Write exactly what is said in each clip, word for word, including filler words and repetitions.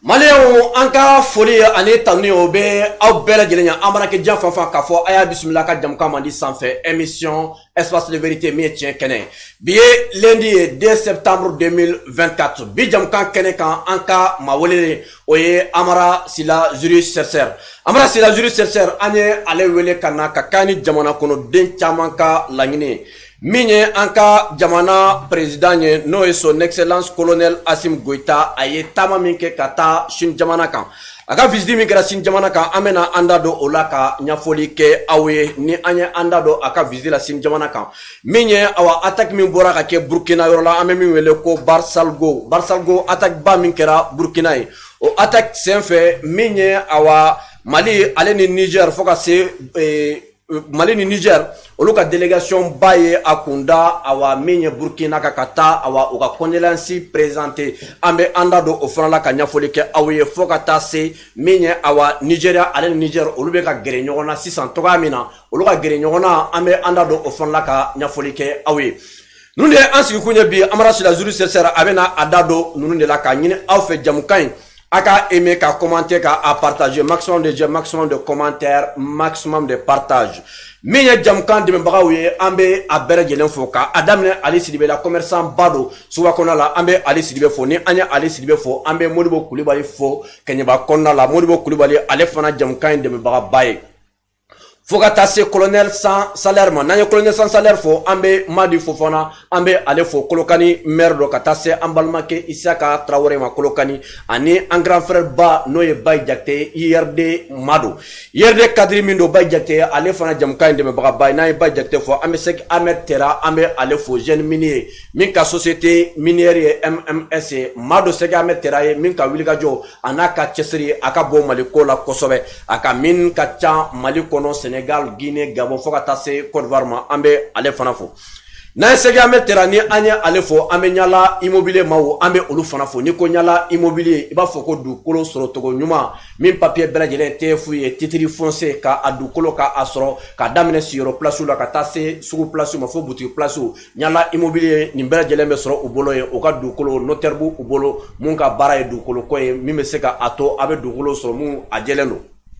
Maléon anka folie ane tamni obe au bela gelenya amara ke jan fanfan ka fo aya bismillah ka jam kamandi sans fait émission espace de vérité mi tien kene bié lundi deux septembre deux mille vingt-quatre bi jam kan kene kan anka mawole oye amara sila jury chercheur amara sila jury chercheur ane ale wele kana ka kani jamana kono den chamanka langine Minye anka jamana président nye no son excellence colonel Assimi Goïta aye tama minke kata shin jamana kan aka visiti min kɛra sin jamana kan an bɛna an da don o la ka ɲɛfɔli kɛ aw ye ni an ye an da don a ka visiti la sin jamana kan min ye awa attaque min bɔra ka kɛ Burkina yɔrɔ la an bɛ min wele ko Barsalgo Barsalgo attaque ba min kɛra Burkina ye o attaque sen fɛ min ye awa Mali ale ni Niger fo ka se eh, Mali ni Niger olu ka délégation ba ye akunda awa minye Burkina ka kata awa o ka condoléance présenté ambe anda do o fana la ka ɲɛfɔli kɛ aw ye fo ka taa se minye awa Nigeria ale ni Niger olu be ka gɛrɛ ɲɔgɔn na sisan togoya min na olu ka gɛrɛ ɲɔgɔn na ambe anda do o fana la ka ɲɛfɔli kɛ aw ye nunu de an sigi kun ye bi amara sila jury chercheur a bɛna a da do nunu de la ka ɲini aw fɛ jamukan aka aimer, ka commenter, ka à partager, maximum de j'aime, maximum de commentaires, maximum de partage. Mais y'a jamkan de m'bagaouye, ambe a bere jelen foka, adamne ali sidibe la commerçant bado, souvent qu'on a la ambe ali sidibe fo, ni anya ali sidibe fo, ambe modibo kulibali fo, kenyeba konna la modibo kulibali alefana jamkan de m'bagabaye. Faut que colonel sans salaire man nanye colonel sans salaire fo ambe madi fofana ambe ale fo kolokani maire do katase ambalmake Isaka Traoré ma kolokani ani un grand frère ba noye bay jakte I R D mado I R D kadri mindo bay jakte ale fana jamka inde me baga bay nay bay jakte fo ambe sek Ahmed Tera ambe ale fo jeune minier min ka société minière M M S mado sek Ahmed Tera ye min ka wiliga jo anaka chesri aka bo maliko la kosobe aka min ka cha maliko no Sénégal, Guinée, Gabon, Fokatase, Côte d'Ivoire, ambe ale fanafo. Na sege ambe terani anya ale fo ambe nyala immobilier mawo ambe olu fanafo ni ko nyala immobilier iba foko du kolo soro togo nyuma min papier bela jele tefu ye titri foncé ka adu kolo ka asro ka damene siro place la ka tase sugu place ma fo boutique place nyala immobilier ni bela jele be soro ubolo ye o ka du kolo notaire bu ubolo mun ka bara ye du kolo ko ye min be se ka ato abe du kolo soro mun ajeleno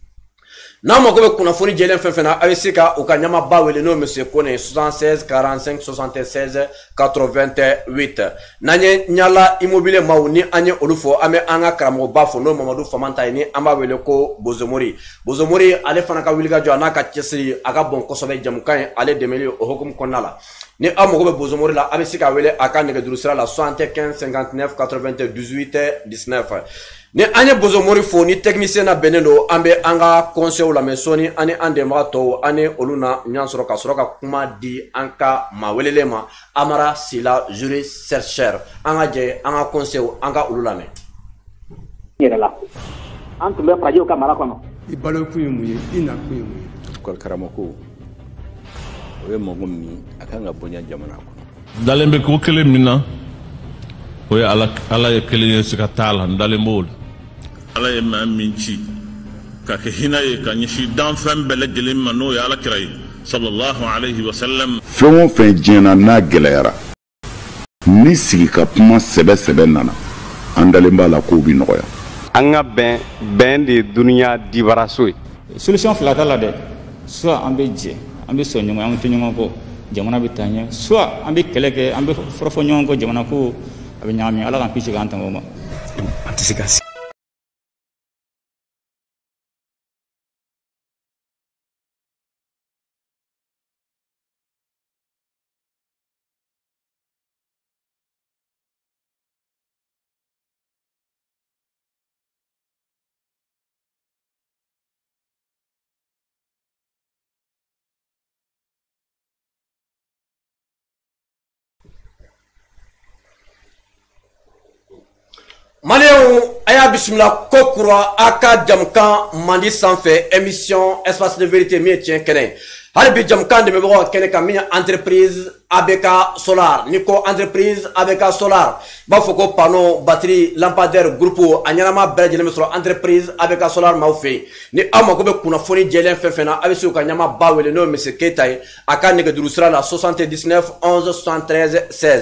na mo ko be kuna foni jelen fefena avesika o ka nyama bawele no monsieur Kone soixante-seize quarante-cinq soixante-seize quatre-vingt-huit nanye nyala immobilier mauni anye olufo ame anga kramo bafo no Mamadou Famanta ni amba wele ko Bozomori Bozomori ale fana ka wiliga jo anaka chesri aga bon kosobe jamukan ale demeli o hokum konala ni amo ko be Bozomori la avesika wele aka nege durusira la soixante-quinze cinquante-neuf quatre-vingt-dix-huit dix-neuf ni anye Bozomori fo ni technicien na benendo ambe anga conseil la mesoni ane ande mato ane oluna nyansoro ka soroka kuma di anka mawelelema amara sila jury chercheur anga je anga conseil anga olulame yela antu be prajo ka mara kono ibalo kuyumuye ina kuyumuye ko karamako we mogomi akanga bonya jamana ko dalembe ko kele mina o ya ala ala ye kele sikatala dalembol ala ye maminchi ka ke hinaye ka nyishi dan fam bele gelin mano ya ala kirai sallallahu alayhi wa sallam fɛn o fɛn diɲɛna n'a gɛlɛyara ni sigi ka kuma sɛbɛ sɛbɛ nana an dalen b'a la k'o bi nɔgɔya an ka bɛn bɛn de ye duniya dibaraso ye solution fila t'a la dɛ soit an bɛ jɛ an bɛ sɔn ɲɔgɔn an tɛ ɲɔgɔn kɔ jamana bɛ taa ɲɛ soit an bɛ kɛlɛ kɛ an bɛ fɔrɔfɔ ɲɔgɔn kɔ jamana ko a bɛ ɲagami ala k'an kisi k'an tanga o ma an tɛ se ka Maléon aya bismillah kokura aka jamkan mandi sanfɛ émission espace de vérité mi tien kene hali bi jamkan de me bago kene ka mi entreprise A B K Solar niko entreprise A B K Solar ba foko panneau batterie lampadaire groupe anyama bɛɛ jelen sɔrɔ entreprise A B K Solar ma fe ni ama ko be kuna foni jelen fefena abisu ka nyama bawele no monsieur Keita aka nege durusira la soixante-dix-neuf onze soixante-treize seize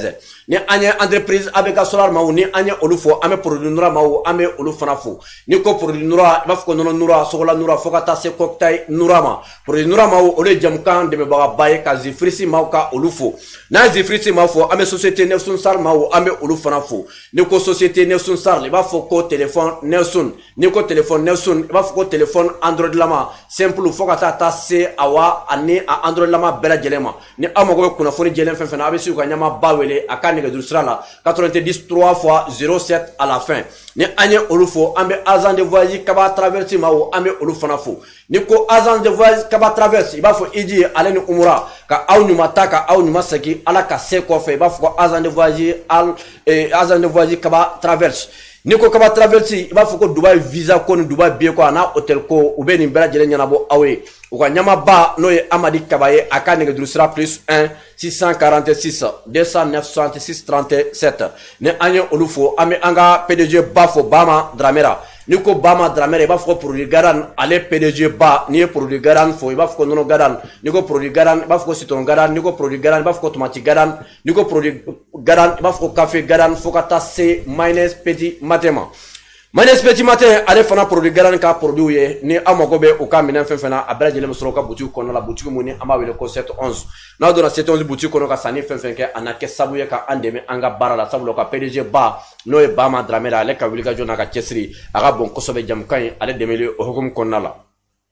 ni an ye entreprise A B K Solar maaw ni an ye olu fo an bɛ produit Nura maaw an bɛ olu fana fo ni ko produit Nura i b'a fɔ ko nɔnɔ Nura sogola Nura fo ka taa se cocktail Nura ma produit Nura maaw olu ye jamukan dɛmɛbagaba ye ka Zifrisi maaw ka olu fo n'an ye Zifrisi maaw fo an bɛ société Nelson Sar maaw an bɛ olu fana fo ni ko société Nelson Sar i b'a fɔ ko téléphone Nelson ni ko téléphone Nelson i b'a fɔ ko téléphone Android lama simple fo ka taa taa se awa ani a Android lama bɛɛ lajɛlen ma ni aw mago bɛ kunnafoni jɛlen fɛn fɛn na a bɛ se ka ɲama ba wele a ka nɛgɛjuru sira la quatre-vingt-dix trois fois zéro sept à la fin ni an ye olu fo an bɛ agent de voyage Kaba Traverse maaw an bɛ olu fana fo ni ko agent de voyage Kaba Traverse i b'a fɔ Iji ale ni Umura ka aw ɲuman ta ka aw ɲuman segin ala ka se kɔfɛ i b'a fɔ ko agent de voyage al agent de voyage Kaba Traverse ni ko Kaba Traverse i b'a fɔ ko Dubai visa ko ni Dubai billet ko ana hotel ko u bɛ nin bɛɛ lajɛlen ɲɛnabɔ aw ye u ka ɲamaba n'o ye Amadi Kaba ye a ka nɛgɛjuru sira plus un six cent quarante-six deux cent neuf soixante-six trente-sept ni an ye olu fo an bɛ an ka P D G ba fo Bama Dramera ni ko Bama Dramera i b'a fɔ ko produit Garan ale P D G ba ni ye produit Garan fo i b'a fɔ ko nɔnɔ Garan ni ko produit Garan i b'a fɔ ko citron Garan ni ko produit Garan i b'a fɔ ko tomate Garan ni ko produit Garan i b'a fɔ ko café Garan fo ka taa se mayonnaise petit matin ma mayonnaise petit matin ale fana produit Garan ka produit ye ni aw mago bɛ u ka minɛn fɛn fɛn na a bɛɛ lajɛlen bɛ sɔrɔ u ka boutique kɔnɔna la boutique mun ni an b'a wele ko sept onze n'aw donna sept onze boutique kɔnɔ ka sanni fɛn fɛn kɛ a na kɛ sababu ye ka an dɛmɛ an ka baara la sabula ka P D G ba n'o ye Bama Dramera ale ka wuli ka jɔ n'a ka cɛsiri a ka bon kosɛbɛ jamukan ye ale dɛmɛli o hukumu kɔnɔna la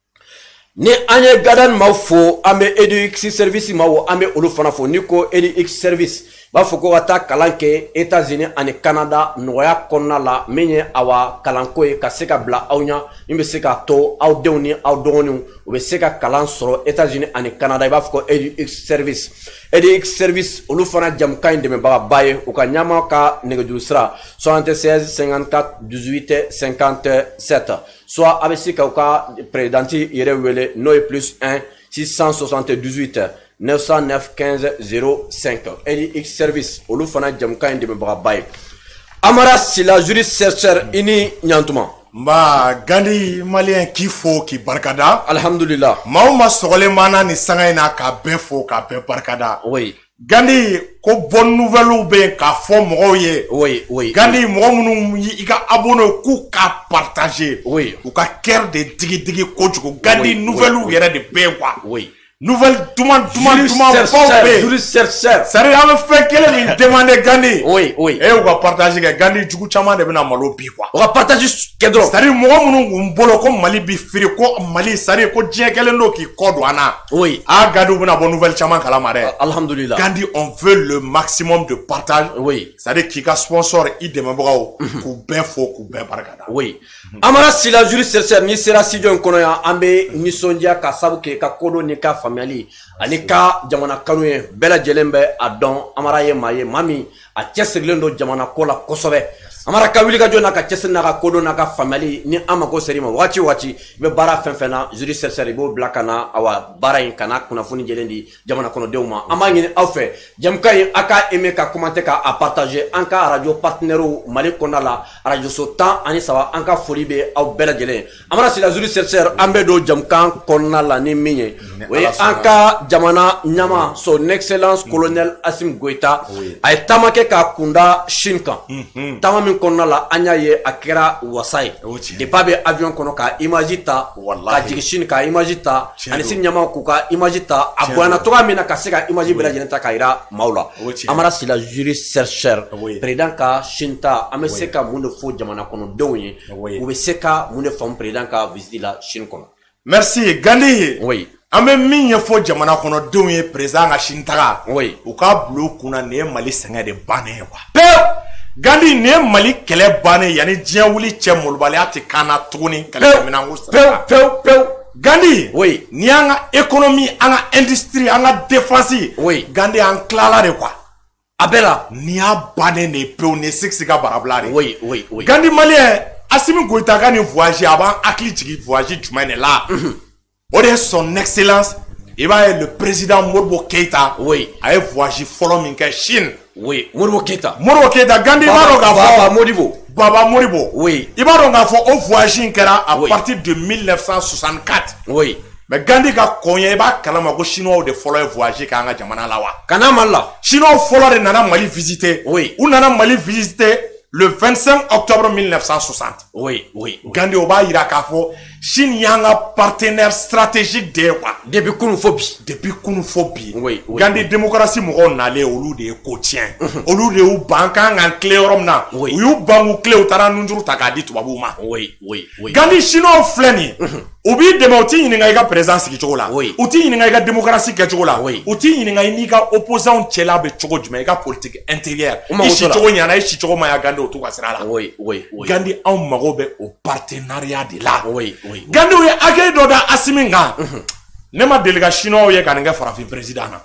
ni an ye Gadan maaw fo an bɛ Edux service maaw an bɛ olu fana fo ni ko Edux service b'a fɔ ko ka taa kalan kɛ États-Unis ani Canada nɔgɔya kɔnɔna la min ye awa kalanko ye ka se ka bila aw ɲa min bɛ se ka to aw denw ni aw dɔgɔninw u bɛ se ka kalan sɔrɔ États-Unis ani Canada i b'a fɔ ko Edux service Edux service olu fana jamukan in dɛmɛbagaba ye u ka ɲama ka nɛgɛjuru sira soixante-seize cinquante-quatre dix-huit cinquante-sept soit a bɛ se ka u ka présidenti yɛrɛ wele n'o ye plus un six cent soixante-dix-huit neuf cent neuf quinze zéro cinq Edux service olu fana jamukan in dɛmɛbagaba ye Amara Sila juriste chercheur i ni ɲantuma nba Gandi malien k'i fo k'i barikada alhamdulillah maa o maa sɔgɔlen b'an ni sanga in na k'a bɛɛ fo k'a bɛɛ barikada oui Gandi ko bonne nouvelle bɛ yen k'a fɔ mɔgɔw ye oui oui Gandi mɔgɔ minnu i ka abonné k'u ka partager oui u ka cœur de digi digi kojugu Gandi nouvelle yɛrɛ de bɛ yen quoi oui nouvelle duman duman duman baw bɛ yen juriste chercheur c'est-à-dire an bɛ fɛn kelen min demander Gandi oui oui e u ka partager kɛ Gandi jugu caman de bɛna malo bi quoi u ka partage kɛ dɔrɔn c'est-à-dire mɔgɔ minnu kun bolo ko Mali bi firi ko Mali c'est-à-dire ko diɲɛ kelen don k'i kɔ don an na oui ah Gandi u bɛna bɔ nouvelle caman kalama dɛ alhamdulillah Gandi on veut le maximum de partage oui c'est-à-dire k'i ka sponsor i dɛmɛbagaw k'u bɛɛ fo k'u bɛɛ barikada oui Amara Sila juriste chercheur ni sera studio in kɔnɔ yan an bɛ nisɔndiya ka sabu kɛ ka kodɔn ni ka faamuyali ani ka jamana kanu ye bɛɛ lajɛlen bɛ a dɔn Amara ye maa ye maa min a cɛsirilen don jamana ko la kosɛbɛ Amara ka wuli ka jɔ n'a ka cɛsiri n'a ka kodɔn n'a ka faamuyali ni an mako sera i ma waati o waati i bɛ baara fɛn fɛn na juriste chercheur i b'o bila ka na awa baara in ka na kunnafoni jɛlen di jamana kɔnɔdenw ma an b'a ɲini aw fɛ jamukan in a ka aimer ka commenter ka a partager an ka radio partenaires Mali kɔnɔna la radio so tan ani saba an ka foli bɛ aw bɛɛ lajɛlen Amara Sila juriste chercheur an bɛ don jamukan kɔnɔna la ni min ye o ye an ka jamana ɲama son excellence colonel Assimi Goïta a ye taama kɛ k'a kunda Chine kan taama min kɔnɔna la an y'a ye a kɛra wasa ye depuis a bɛ avion kɔnɔ ka image ta ka jigin Chine ka image ta ani Sini ɲama k'u ka image ta a bonyana cogoya min na ka se ka image bɛɛ lajɛlen ta ka yira maaw la Amara Sila juriste chercheur président ka Chine ta an bɛ se ka mun de fɔ jamana kɔnɔdenw ye u bɛ se ka mun de faamu président ka visite la Chine kɔnɔ merci Gandi oui an bɛ min ɲɛfɔ jamana kɔnɔdenw ye président ka Chine taga oui u k'a bila u kunna nin ye Mali sɛgɛn de bannen ye quoi pewu Gandi nin ye Mali kɛlɛ bannen yani diɲɛ wuli cɛ molobaliya tɛ kan na tuguni kɛlɛkɛminɛnko pewu pewu pewu Gandi oui ni y'an ka économie an ka industrie an ka défense oui Gandi an tilala de quoi a bɛɛ la ni y'a bannen de pewu ni sigi ka barabila de oui oui oui Gandi malien Assimi Goïta ka nin voyage a b'an hakili jigin voyage jumɛn de la o de ye son excellence i b'a ye le président Modibo Keïta oui a ye voyage fɔlɔ min kɛ Chine oui Modibo Keïta Modibo Keïta Gandi i b'a dɔn k'a fɔ Baba Modibo Baba Modibo oui i b'a dɔn k'a fɔ o voyage in kɛra à partir de mille neuf cent soixante-quatre oui mais Gandhi ka konya ba kalama ko chinois de folo voyager ka nga jamana la wa kana malla chinois folo de nana Mali visiter oui ou nana Mali visiter le vingt-cinq octobre mille neuf cent soixante. Oui, oui, oui. Gandhi Oba Irakafo, Chine yanga partenaire stratégique de quoi? Depuis Kounouphobi. Depuis Kounouphobi. Oui, oui. Gandhi démocratie mouron n'allait au loup de Kotien. Au loup de ou bankan en clé romna. Oui. Ou bangu clé au taran nunjuru takadi tubabouma. Oui, oui, oui. Gandhi chinois fleni. Obi demoti ininga présence ki chokola. Oui. Uti ininga démocratie ki chokola. Oui. Uti ininga inika opposant chela be choko jumeka politique intérieure. Ishi choko nyana ishi choko maya Gandhi otu kasirala. Oui, oui, oui. Gandhi en marobe au partenariat de là. Oui, oui. Gandhi ou akay doda asiminga. Nema délégat chinois ou kananga farafi président na.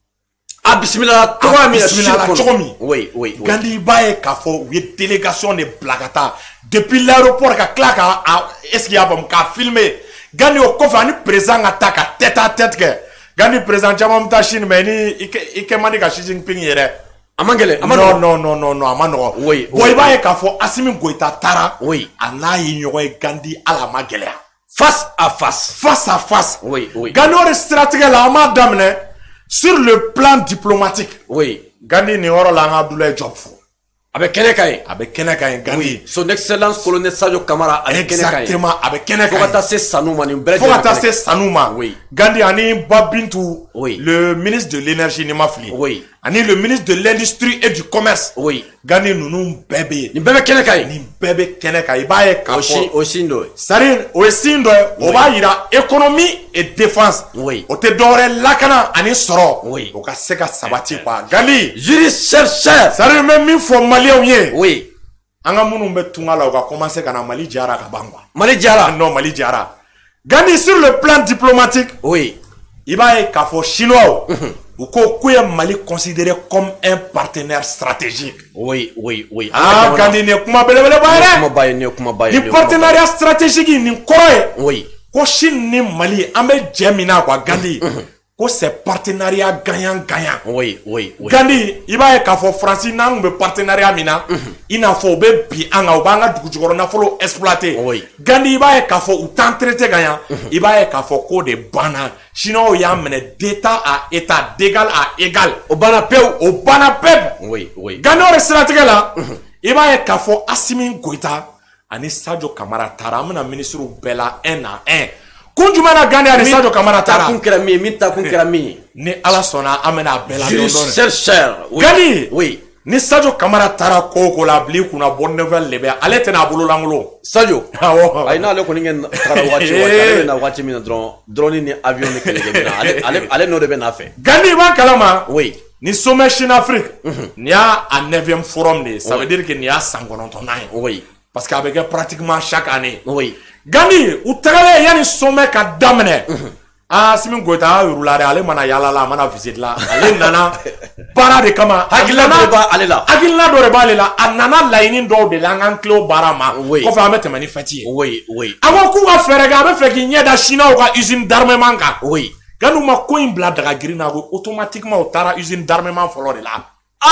Ah bismillah trois mille bismillah chokomi. Oui, oui, oui. Gandhi bae kafo oui délégation de Blagata depuis l'aéroport ka klaka est-ce qu'il y a bon ka filmer. Gandhi au kofa ni président attaque tête à tête que Gandhi président jamam ta Chine mais ni ike ike mani ka Xi Jinping yere. Amangele, non, non, non, non, non, amano. Oui, oui. Boy, bae kafo Assimi Goïta Tara. Oui. Ana ignoré Gandhi à la magele. Face à face. Face à face. Oui, oui. Gandhi est stratégie la madame sur le plan diplomatique. Oui. Gandhi ni oro la Abdoulaye Diop. Avec Kenekaï. Avec Kenekaï, Gandhi. Oui. Son excellence colonel Sadio Kamara avec Kenekaï. Exactement, avec Kenekaï. Faut attacher Sanouma. Faut attacher Sanouma. Oui. Gandhi ani Babintou. Oui. Le ministre de l'énergie Nemafli. Oui. Ani le ministre de l'industrie et du commerce. Oui. Gandhi nous bébé. Ni bébé Kenekaï. Ni bébé Kenekaï. Bae kafo. Aussi, aussi ndo. C'est-à-dire, aussi ndo. On va y a économie et défense. Oui. O te dore lakana ani soro. Oui. O ka seka sabati quoi. Gandhi. Juriste chercheur. C'est-à-dire même mi fo malien yé. Oui. Anga munu mbe tunga la o ka commencer kana Mali Diara ka bangwa. Mali Diara. Non, Mali Diara. Gandhi sur le plan diplomatique. Oui. Il va y kafo chinois. Ou ko Mali considéré comme un partenaire stratégique. Oui, oui, oui. Ah, Gandhi ne kuma bele bele bayre. Kuma baye ne kuma baye. Ni partenariat stratégique ni koroye. Oui. Ko Chine ni Mali ambe jemina kwa Gandhi. Ko c'est partenariat gagnant gagnant. Oui, oui, oui. Gandhi, il va y kafo France nang be partenariat mina. Ina fo be bi anga obanga dukujoro na folo exploiter. Oui. Gandhi il va y kafo ou tant traité gagnant. Il va y kafo ko de bana. Sinon, il y a mené d'état à état, d'égal à égal. Au banapeu. Au banapeu. Oui, oui. Gandhi on stratégie là. Il va y kafo Assimi Goïta. Ani Sadio Kamara Tara. Amena ministre Bella un à un. Kunjumana Gandhi ani Sadio Kamara Tara. Takun kerami, minta kun kerami. Ni ala sona amena Bella. Juriste chercheur. Gandhi. Oui. Ni Sadio Kamara Tara koko la bli kuna bonne nouvelle lebe. Ale tena bolo langolo. Sadio. Awo. Ay na le ko ningen tara wachi wachi na wachi mina drone drone ni avion ni kelege mina. Ale ale ale no de be na fait. Gandhi ba kalama. Oui. Ni sommet Chine Afrique. Ni a un neuvième forum ni. Ça veut dire que ni a cinquante-neuf. Oui. Parce qu'avec pratiquement chaque année. Oui. Gandhi, ou travaillez yani sommet ka damene. Ah, Assimi Goïta rulare ale mana yala la mana visite la. Ale nana para de kama. Agila do ba ale la. Agila do ba ale la. Anana laini do de langan klo barama. Oui. Ko fa amete mani fati. Oui, oui. Avant ku ga fere ga be fe ki nyeda China o ka usine d'armement ka. Oui. Gandhi ma ko imbla daga grina go automatiquement o tara usine d'armement folo de la.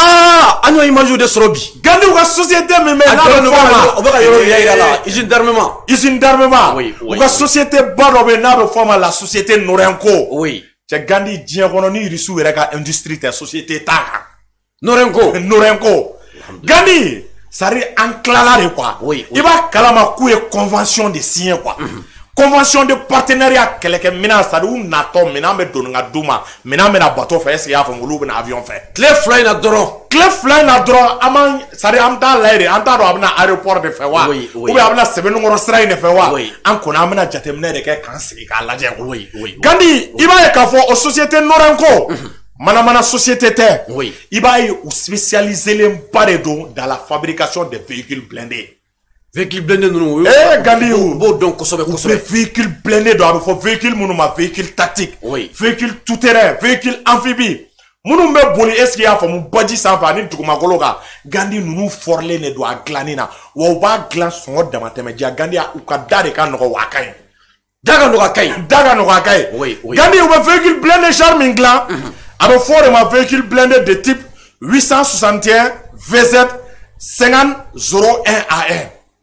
Ah, anyo imaju de sorobi. Gandhi ou la société me met là le format. On va y aller là. Usine d'armement. Usine d'armement. Oui, oui. Ou la société bado be na be format la société Norenko. Oui. C'est Gandhi dien kononi risu ereka industrie ta société ta. Norenko. Norenko. Gandhi, ça ri enclala de quoi. Oui. Il va kalama ku e convention de signer quoi. Convention de partenariat keleke mina ça ou nato mina me donga duma mina me na bateau fait est-ce qu'il y a fongulu na avion fait clé fly na dron clé fly na dron aman sari amta laire anta do abna aéroport de fewa oui, oui. ou bien abna sebe ngoro sray ne fewa oui. an kona amna jatemne de ke kansi ka laje oui oui Gandhi il va y ka fo aux sociétés Norenko mana mana société te oui il va y spécialiser les paredo dans la fabrication de véhicules blindés. Véhicule blindé nous. Eh Gandhi ou bon donc kosobe kosobe. Véhicule blindé doit avoir véhicule mounuma véhicule tactique. Oui. Véhicule tout terrain, véhicule amphibie. Mounou me boli est-ce qu'il y a fait mon body sans vanille tout comme gologa. Gandhi nous forler ne doit glaner na. Ou va glan son de matematique. Gandhi a ou kada de kan no wakai. Daga no wakai. Daga no wakai. Oui oui. Gandhi ou véhicule blindé charming glan. Avec fort ma véhicule blindé de type huit cent soixante et un V Z cinquante zéro un A un.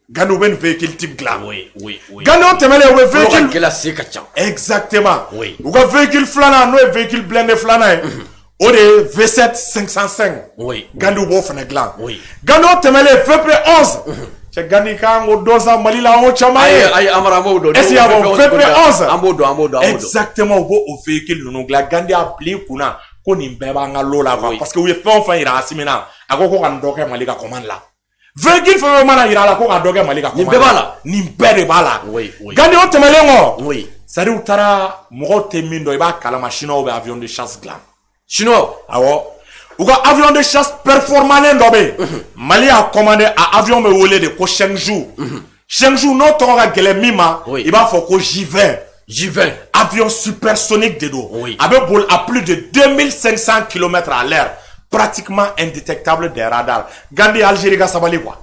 Gandhi ou ben véhicule type gla. Oui, oui, oui. Gandhi on temele ou véhicule. Glacé kachan. Exactement. Oui. Ou ka véhicule flana, no véhicule blindé flana. O de V sept cinq cent cinq. Oui. Gandhi ou bo fene glan. Oui. Gandhi on temele V P onze. C'est Gandhi ka ngo dosa Mali la on chamaye. Ay ay amara mo do. Est-ce qu'il y a bon V P onze? Amodo amodo amodo. Exactement ou bo au véhicule no gla Gandhi a pli kuna ko ni beba nga lola parce que ou fait on fait ira asimina. Ako ko kan doke Mali ka commande là. Véhicule fait mana ira la ko ka doke Mali ka commande. Ni bebala. Ni bebe bala. Oui, oui. Gandhi on temele ngo. Oui. C'est-à-dire où tara mogo temindo iba kala machine ou avion de chasse glam. Chinois. Awo. Ou ka avion de chasse performant ndobe. Mali a commandé à avion me wolé de ko Chengju. Chengju non ton ga gele mima, il va faut ko J vingt. J vingt. Avion supersonique de dos. Oui. Avec bol à plus de deux mille cinq cents kilomètres à l'heure. Pratiquement indétectable des radars. Gandhi Algérie ga sabali quoi.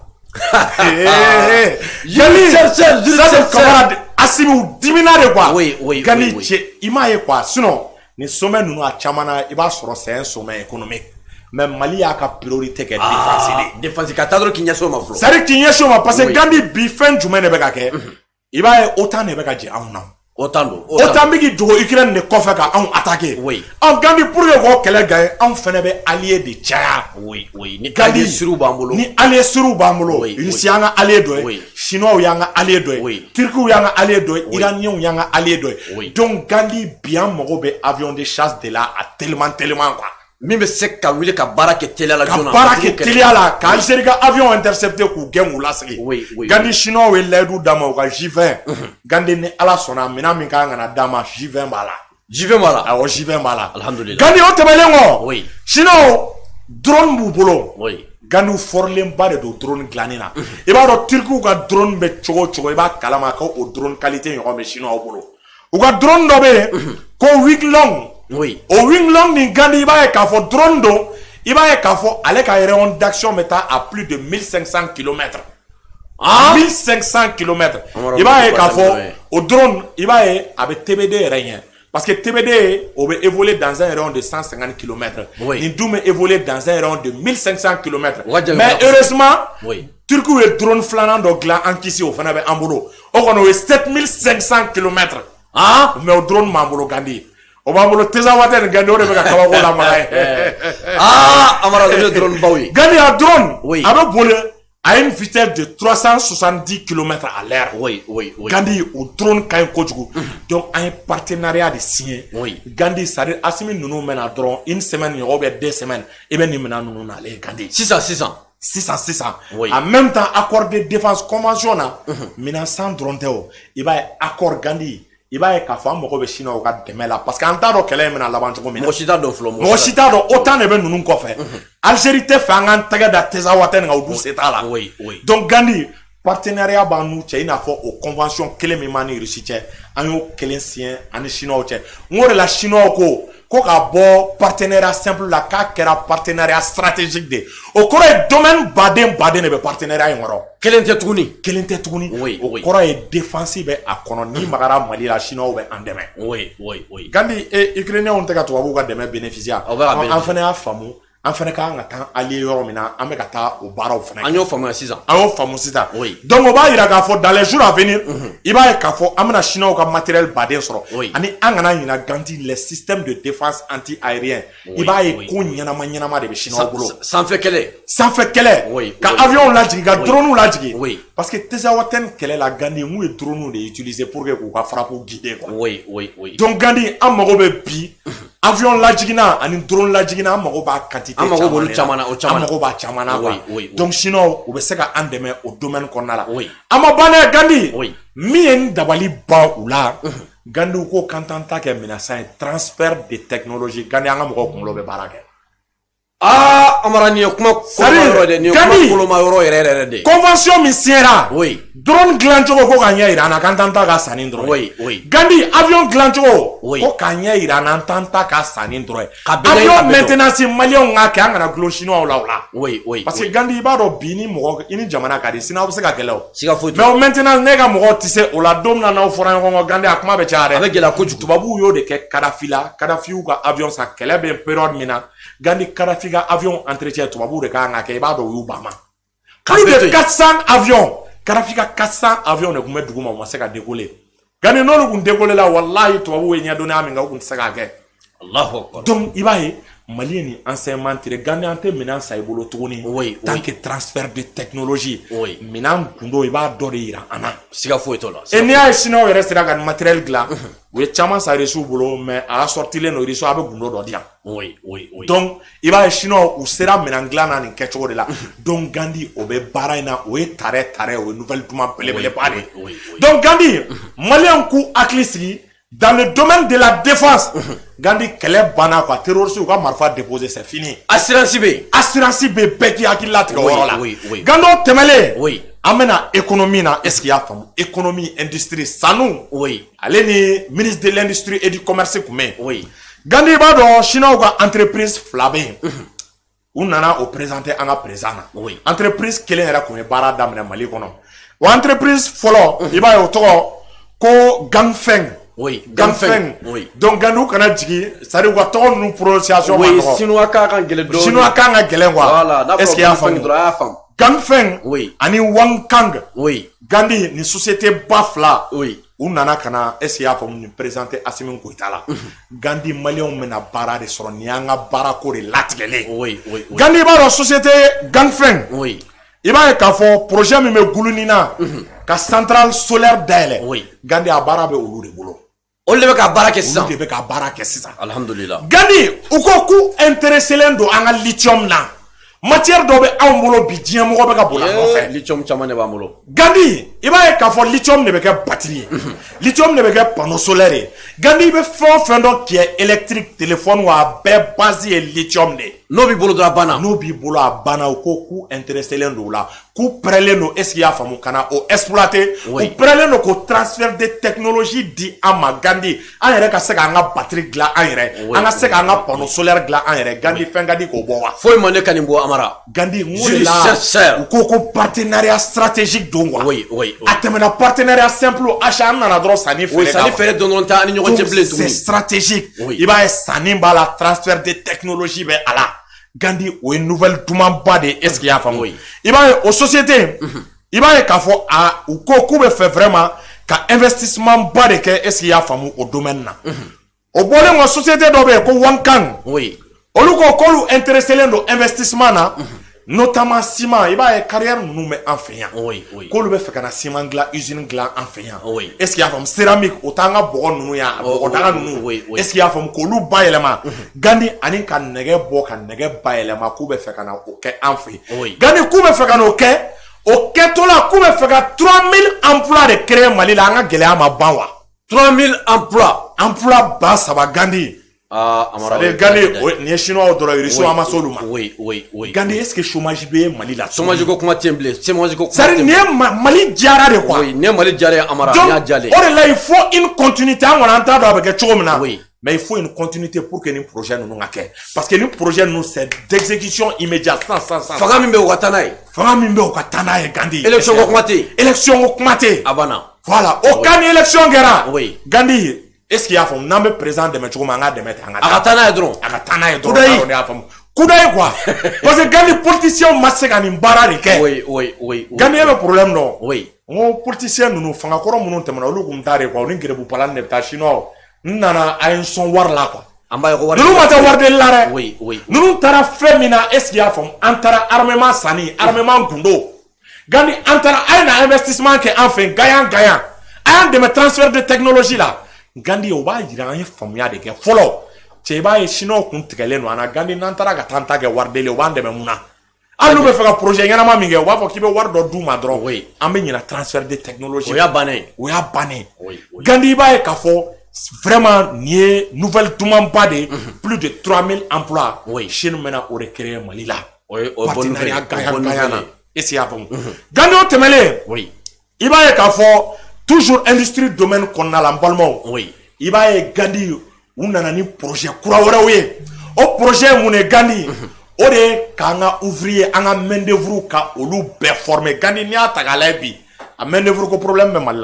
Eh eh. Gandhi chercheur, chercheur camarade Assimi ou diminare quoi. Oui, oui. Gandhi oui, oui. Imaye quoi. Sinon, les sommets nous à Chamana, il va sur c'est un sommet économique. Mais Mali a ka priorité que défense. Défense katadro kinya soma flo. Ça dit kinya soma parce que Gandhi bifen jumene beka ke. Il va autant ne beka je auna. Autant do. Autant bigi jogo Ukraine ne kofa ka on attaquer. Oui. En Gandhi pour le go kele gagne, on fene be allié de Tchad. Oui, oui. Ni Gandhi suru bambulo. Ni allié suru bambulo. Oui. Russie yanga allié do. Oui. Chinois yanga allié do. Oui. Turcs yanga allié do. Iraniens yanga allié do. Oui. Donc Gandhi bien mogo be avion de chasse de là a tellement tellement quoi. Mime sek ka wili ka barake tele la jona. Ka barake tele la ka Algérie ka avion intercepté ku gem la sigi. Oui, oui. Gandhi chinois we ledu dama ka J vingt. Gandhi ni ala sona mina min ka ngana dama J vingt bala. J vingt bala. Ah J vingt bala. Alhamdulillah. Gandhi o tebelengo. Oui. Chinois drone bu bolo. Oui. Gandhi forlen ba de do drone glanina. E ba do turku ka drone be chogo chogo e ba kalama ka o drone qualité yo be chinois bolo. U ka drone do be ko week long. Oui. Au wing long ni Gandhi il va y avoir drone do, il va y avoir avec un rayon d'action mettant à plus de mille cinq cents kilomètres. Ah? mille cinq cents kilomètres. Il va y avoir au drone, il va y avec T B D rien. Parce que T B D, on va évoluer dans un rayon de cent cinquante kilomètres. Oui. Ni doum évoluer dans un rayon de mille cinq cents kilomètres. Ouais, mais heureusement, oui. Turku est drone flanant donc là en Kissi au Fanabe Amboulou. On a sept mille cinq cents kilomètres. Ah? Mais au drone Mamboulou Gandhi. On va me le tésawater Gandhi on est kawa la maille. Ah, amara le drone baoui. Gandhi a drone. Oui. Avec bolé à une vitesse de trois cent soixante-dix kilomètres à l'heure. Oui, oui, oui. Gandhi au drone quand kojugu. Donc un partenariat de signé. Oui. Gandhi ça dit asimi nous mène à drone une semaine ou bien deux semaines et ben nous mène nous aller Gandhi. six cents six cents. six cents six cents. Oui. En même temps accord de défense conventionnelle. Maintenant sans drone théo, il va accord Gandhi. Il va y avoir moko be chinois ka deme la parce qu'en tant que kele mena laban jogo mina moshita do flo moshita do autant ne be nunu ko fe Algérie te fa ngan taga da teza waten nga udu seta la. Oui, oui. Donc Gandhi partenariat ba nu che ina fo o convention kele me mani Russie che anyo kelen sien ani chinois che ngore la chinois ko ko ka bo partenariat simple la ka kera partenariat stratégique de o koro e domaine baden baden be partenariat ngoro kelen te tuguni kelen te tuguni oui, o oui. koro e défensive a kono ni magara Mali la chinois be andeme oui oui oui Gandhi e ukrainien on te ka to ka deme bénéficiaire en fane a famu en fane ka ngata allié yoro mina an be ka ta o bara o fane anyo famu six ans anyo famu six ans oui donc on va ira ka fo dans les jours à venir il va ka fo amna chinois ka matériel baden soro ani angana ina Gandhi les systèmes de défense anti-aérien il va e ko nyana ma nyana ma de be chinois bolo sans fait quel est sans fait quel est oui ka avion la jigi ka drone la jigi oui parce que tezawaten quel la Gandhi mu e drone de utiliser pour que ko ka frappe guider quoi oui oui oui donc Gandhi amago be bi avion la jigina ani drone la jigina amago ba quantité amago bolu chamana o chamana amago ba chamana oui oui donc sinon o be se ka andeme au domaine qu'on a là oui amabane Gandhi oui mi en dabali ba ula Gandhi ko kantanta ke menaçant transfert de technologie Gandhi anga mo ko lo be barake ah amara ni kuma ko ro de ni kuma ko ma ro yere yere de convention mi siera oui drone glancho ko kanya irana kantanta ka sanin drone oui oui Gandhi avion glancho oui. ko kanya irana tanta ka sanin drone avion maintenance malien nga ka ngana glo chinois la la oui oui parce que Gandhi ba do bini mo ini jamana ka di sina obse ka kelo siga foto mais maintenant nega mo tise o la dom na na foran ko Gandhi akuma be chaare avec la ko tubabu yo de ke Kadhafi la Kadhafi ka avion sa kele be période mina Gandhi Kadhafi ka avion entretien tubabu de ka nga ke ba do yu bama plus de quatre cents avions Kadhafi ka quatre cents avions de kun bɛ dugu ma u ma se ka décoller Gani n'olu kun décoller la wallahi tubabu ye ɲɛdɔnniya min kɛ u kun tɛ se k'a kɛ Allahu akbar donc i b'a ye Mali ni enseignement tiré Ghanaian tɛ minɛn san i bolo tuguni tant que transfert de technologie minɛn gundo i b'a dɔ de yira an na siga foyi t'o la et n'i y'a ye Chinois yɛrɛ sera ka matériel dilan u ye caman san reçu bolo mais a y'a sortilen no reçu a bɛ gundo dɔ di yan oui oui oui donc i b'a ye Chinois u sera minɛn dilan na nin kɛcogo de la donc Gandi o bɛ baara in na o ye tarɛ tarɛ o ye nouvelle duman belebeleba de donc Gandi Maliens k'u hakili sigi dans le domaine de la défense, Gandhi kɛlɛ banna quoi terroriste ou ka marifa déposer c'est fini. Assurance B. Assurance B bɛɛ k'i hakili latigɛ o yɔrɔ la. Gandhi o tɛmɛlen. Oui. An bɛna économie na est-ce qu'il y a faamu économie industrie sanu. Oui. Ale ni ministre de l'industrie et du commerce kun bɛ. Oui. Gandhi b'a dɔn Chinois ka entreprise fila bɛ yen. U nana o présenter an ka président na. Oui. Entreprise kelen yɛrɛ kun ye baara daminɛ Mali kɔnɔ. O entreprise fɔlɔ i b'a ye o tɔgɔ ko Ganfeng. Oui, Ganfeng. Oui. Donc Gandou kana jigi, ça veut dire quoi nous prononciation oui, Chinois ka kan gele do. Chinois ka kan gele quoi. Voilà, est-ce qu'il y a femme? Ganfeng. Oui. Ani Wang Kang. Oui. Gandhi ni société bafla. Oui. U nana kana est-ce qu'il y a femme ni présenter Assimi Goïta là. Gandhi Malien mena bara de soro ni anga bara ko de latigele. Oui, oui, oui. Gandhi ba société Ganfeng. Oui. Il va y avoir projet mi me gulunina ka centrale solaire d'elle. Oui. Gandhi a bara be olu de bolo. Olu de be ka bara kɛ sisan. Olu de be ka bara kɛ sisan. Alhamdulillah. Gandhi u ko ku intéressé len do an ka lithium na. Matière dɔ bɛ anw bolo bi diɲɛ mɔgɔ bɛ ka boli a nɔfɛ. Lithium caman de b'an bolo. Gandhi i b'a ye k'a fɔ lithium de bɛ kɛ batterie ye. Lithium de bɛ kɛ panneau solaire ye. Gandhi i bɛ fɛn o fɛn dɔ qui est électrique téléphone wa a bɛɛ base ye lithium de. N'o b'i bolo dɔrɔn a banna. N'o b'i bolo a banna u ko k'u intéressé len do o la k'u prêlen do est-ce qu'il y a faamu ka na o exploiter. U prêlen do k'o transfert de technologie di an ma Gandhi an yɛrɛ ka se k'an ka batterie dilan an yɛrɛ an ka se k'an ka panneau solaire dilan an yɛrɛ Gandhi fɛn ka di k'o bɔ wa. Foyi man ne ka nin bɔ Amara. Gandhi ngoli la u ko ko partenariat stratégique don quoi. Oui oui. A tɛmɛna partenariat simple achat an nana dɔrɔn sanni feere. Oui sanni feere don dɔrɔn tɛ an ni ɲɔgɔn cɛ bilen tuguni. C'est stratégique. I b'a ye sanni b'a la transfert de technologie bɛ a la. Gandhi o ye nouvelle duman ba de est-ce qu'il y a faamu. I b'a ye o société i b'a ye k'a fɔ a u ko k'u bɛ fɛ vraiment ka investissement ba de kɛ est-ce qu'il y a faamu o domaine na. O bɔlen ko société dɔ bɛ yen ko Wankang. Oui. Olu ko k'olu intéressé len do investissement na notamment ciment i b'a ye carrière ninnu bɛ an fɛ yan. Oui oui. K'olu bɛ fɛ ka na ciment dilan usine dilan an fɛ yan. Oui. Est-ce qu'il y a faamu céramique o t'an ka bɔgɔ ninnu yan bɔgɔ daga ninnu. Oui oui. Est-ce qu'il y a faamu k'olu bayɛlɛma. Gandhi ani ka nɛgɛ bɔ ka nɛgɛ bayɛlɛma k'u bɛ fɛ ka na o kɛ an fɛ. Oui. Gandhi k'u bɛ fɛ ka n'o kɛ o kɛtɔ la k'u bɛ fɛ ka trois mille emplois de créer Mali la an ka gɛlɛya ma ban wa. trois mille emplois. Emploi ba saba Gandhi. Ah, Amara. Gandhi, ni ye Chinois dɔrɔn ils sont amasolu ma. Oui, oui, oui. Gandhi, est-ce que chômage bɛ Mali la? Chômage ko kuma tɛ bilen. Chômage ko kuma tɛ. C'est ni Mali diyara de quoi. Oui, ni Mali diyara Amara, ni y'a diyale. Donc, o de la il faut une continuité an kɔni an t'a dɔn a bɛ kɛ cogo min na. Oui. Mais il faut une continuité pour que ni projet ninnu ka kɛ. Parce que ni projet ninnu c'est d'exécution immédiate sans sans sans. Fanga min bɛ o ka taa n'a ye. Fanga min bɛ o ka taa n'a ye Gandhi. Élection ko kuma tɛ. Élection ko kuma tɛ. A banna. Voilà. O cas ni élection kɛra. Oui. Gandhi. Est-ce qu'il y a femme n'ambe présent de mettre comme un gars de mettre un agatana edron agatana edron on est à femme kudaï quoi parce que Gandhi politicien masse gani bara de ke oui oui oui Gandhi a un problème non oui on politicien nous nous fanga koro nous temana lu kum tare quoi on ngire bu palan ne ta chino nana a un son war là quoi amba ko war nous mata war de la oui oui nous tara femina est-ce qu'il y a femme antara armement sani armement gundo Gandhi antara un investissement que enfin gagnant gagnant un de mes transferts de technologie là Gandhi o b'a jira an ye faamuya de kɛ fɔlɔ cɛ i b'a ye Chinois kun tigɛlen don an na Gandhi n'an taara ka taa an ta kɛ waridelen o b'an dɛmɛ mun na hali n'u bɛ fɛ ka projet ɲɛnama min kɛ u b'a fɔ k'i bɛ wari dɔ d'u ma dɔrɔn an bɛ ɲina transfert de technologie o y'a bannen o y'a bannen Gandhi i b'a ye k'a fɔ vraiment nin ye nouvelle dumanba de plus de trois mille emplois Chine mɛna o de créer Mali la partenariat gagnant gagnant na est-ce qu'il y a faamu Gandhi o tɛmɛlen i b'a ye k'a fɔ toujours industrie domaine kɔnɔna la n balimaw oui i b'a ye Gandhi u nana ni projet kura wɛrɛw ye o projet mun ye Gandhi o de ye k'an ka ouvrier an ka main d'œuvre ka olu bɛɛ former Gandhi n'i y'a ta k'a lajɛ bi a main d'œuvre ko problème bɛ Mali la dɛ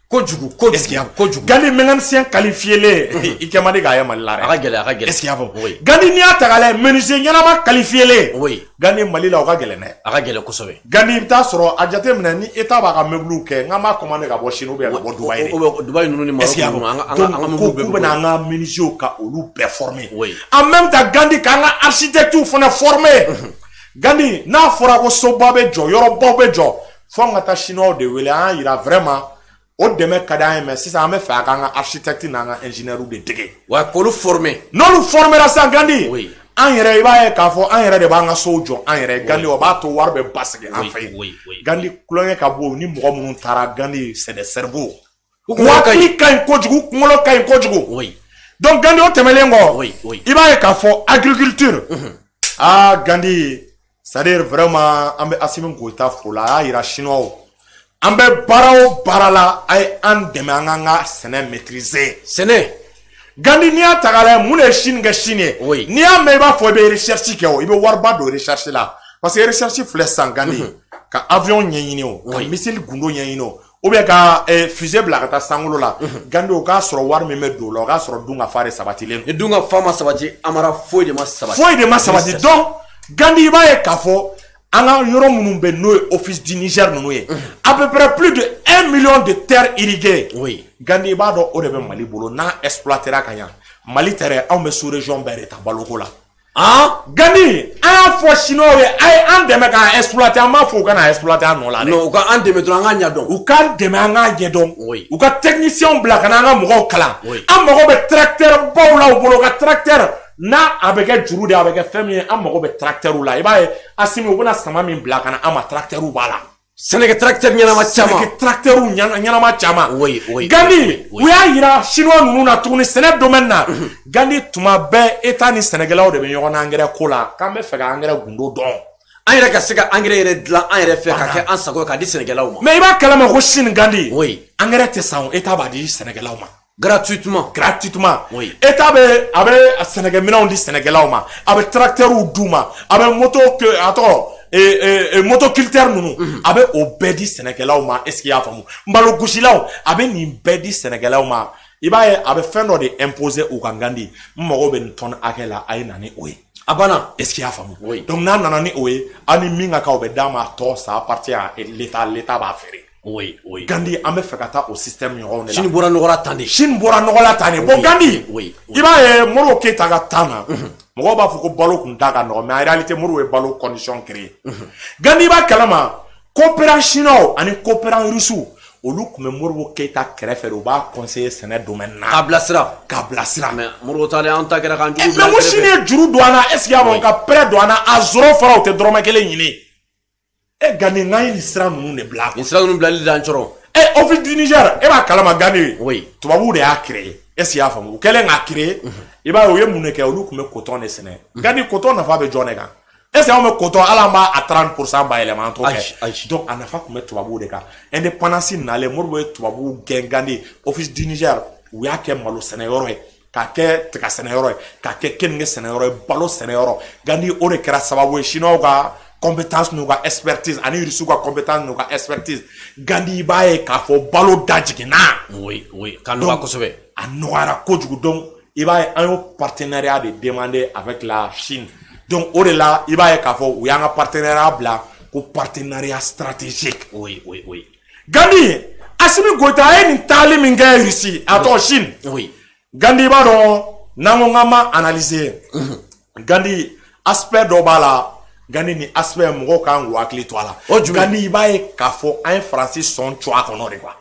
Kojugu, Kojugu, Kojugu. Gandhi mécanicien qualifié les, il a demandé à Mali. Est-ce qu'il y a bon? Gandhi n'y a pas de menuisier, il y a pas qualifié les. Oui. Gandhi Mali la oga gelene. Aga gele kosobe. Gandhi ta soro ajate mnani eta ba ka meblu ke ngama commande ka bo Chine be ka bo Dubai. Dubai nunu ni Maroc anga anga meblu be. Ko na nga menuisier ka olu performer. En même temps Gandhi ka nga architecte fona former. Gandhi na fora ko so babe jo yoro babe jo. Fo nga ta chinois de wele an ira vraiment o deme kada mais si ça me fait ka architecte na nga ingénieur ou de dege. Wa ko lu former. Non lu former la sa Gandhi. Oui. An yɛrɛ i b'a ye k'a fɔ an yɛrɛ de b'an ka sow jɔ an yɛrɛ Gandhi o b'a to wari bɛ basigi an fɛ yen Gandhi kulonkɛ ka bɔ ni mɔgɔ minnu taara Gandhi c'est des cerveaux hakili ka ɲi kojugu kunkolo ka ɲi kojugu donc Gandhi o tɛmɛlen kɔ i b'a ye k'a fɔ agriculture ah Gandhi c'est-à-dire vraiment an bɛ Assimi Goïta fo la a y'a yira chinois an bɛ baara o baara la a ye an dɛmɛ an k'an ka sɛnɛ maîtriser sɛnɛ Gandhi n'y a tagala mun est Chine que Chine oui n'y a même pas faut be recherche ke o ibe warba do recherche là parce que recherche flèche sans Gandhi ka avion nyanyini o ka missile gundo nyanyini o ou bien ka fusée blakata sangulo la Gandhi o ka soro war me do la o ka soro dunga fare sabatilen e dunga fama sabati amara foi de ma sabati foi de ma sabati donc Gandhi ba e kafo anga yoro munun be no office du Niger no ye à peu près plus de un million de terres irriguées oui Gandhi ba do o de be Mali bolo na exploitera kanya Mali terre on me sous région bere ta baloko la ah Gandhi a fo chinois ay an de me ka exploiter ma fo kana exploiter non la non ka an de me dron anga don u kan de me anga don oui u ka technicien black na anga mo kala am mo be tracteur bawla o bolo ka tracteur na abeke juru de abeke femi am mo be tracteur la iba Assimi o bona sama min black na ama tracteur bala Sénégal tracteur nyama chama Sénégal tracteur nyama chama oui oui Gandhi oui ya yira chinois nunu na tourner Sénégal domaine na Gandhi tuma be état ni Sénégalais de be yona engrais ko la ka me fe ka engrais gundo don an yɛrɛ ka se ka engrais yɛrɛ dilan an yɛrɛ fɛ ka kɛ an sago ka di Sénégalais ma mais i b'a kalama ko Chine Gandhi oui engrais tɛ san état b'a di Sénégalais ma gratuitement gratuitement oui état be a be Sénégal minanw di Sénégalais ma a be tracteur u duma a be moto que attends et et motoculteur nunu abe o bedi Sénégalais ma est-ce qu'il y a famu mbalo gushilaw abe ni bedi Sénégalais ma iba ye abe fendo de imposer au Gandhi mmogo be ton akela ay nani oye abana est-ce qu'il y a famu oui donc na nani oye ani minga ka obe dama to ça appartient à l'état l'état va faire oui oui Gandhi abe fekata au système yo on Chine bora nogola tande Chine bora nogola tande bon Gandhi oui iba ye moro keta ga tana Moko ba fuko balo kundaga no mais en réalité muru e balo condition créée Gandhi ba kalama coopération ani coopérant russe olu kume muru keta krefe do ba conseiller sénat domaine na kablasra kablasra mais muru tale anta kera kan juru mais mo chine juru douana est ce qu'il y a mon ka près douana a zéro franc te droma kele nyini e Gandhi ngai ni sra nunu ne black ni sra nunu blali dan choro e office du Niger e ba kalama Gandhi oui tubabu de a créé est-ce qu'il y a famu kelen a créé i b'a ye mun kɛ olu kun bɛ coton de sɛnɛ Gandhi coton nafa bɛ jɔn de kan est-ce que an bɛ coton ala ma à trente pour cent bayɛlɛma an t'o kɛ donc a nafa kun bɛ tubabuw de kan indépendance nalen Modibo ye tubabuw gɛn Gandhi office du Niger u y'a kɛ malo sɛnɛyɔrɔ ye k'a kɛ tiga sɛnɛyɔrɔ ye k'a kɛ keninge sɛnɛyɔrɔ ye balo sɛnɛyɔrɔ Gandhi o de kɛra sababu ye chinois ka compétence n'u ka expertise ani russe ka compétence n'u ka expertise Gandhi i b'a ye k'a fɔ balo da jiginna oui oui ka nɔgɔya kosɛbɛ a nɔgɔyara kojugu donc il va y avoir un partenariat de demander avec la Chine. Donc, au-delà, il va y avoir un partenariat blanc, un partenariat stratégique. Oui, oui, oui. Gandhi, Assimi Goïta a une tali minga ici, à ton Chine. Oui. Gandhi, va donc, n'angoma analyser. Gandhi, aspect d'obala, Gandhi ni aspect mgo kan wakli toala. Gandhi, il va y avoir un Francis son choix qu'on aurait quoi.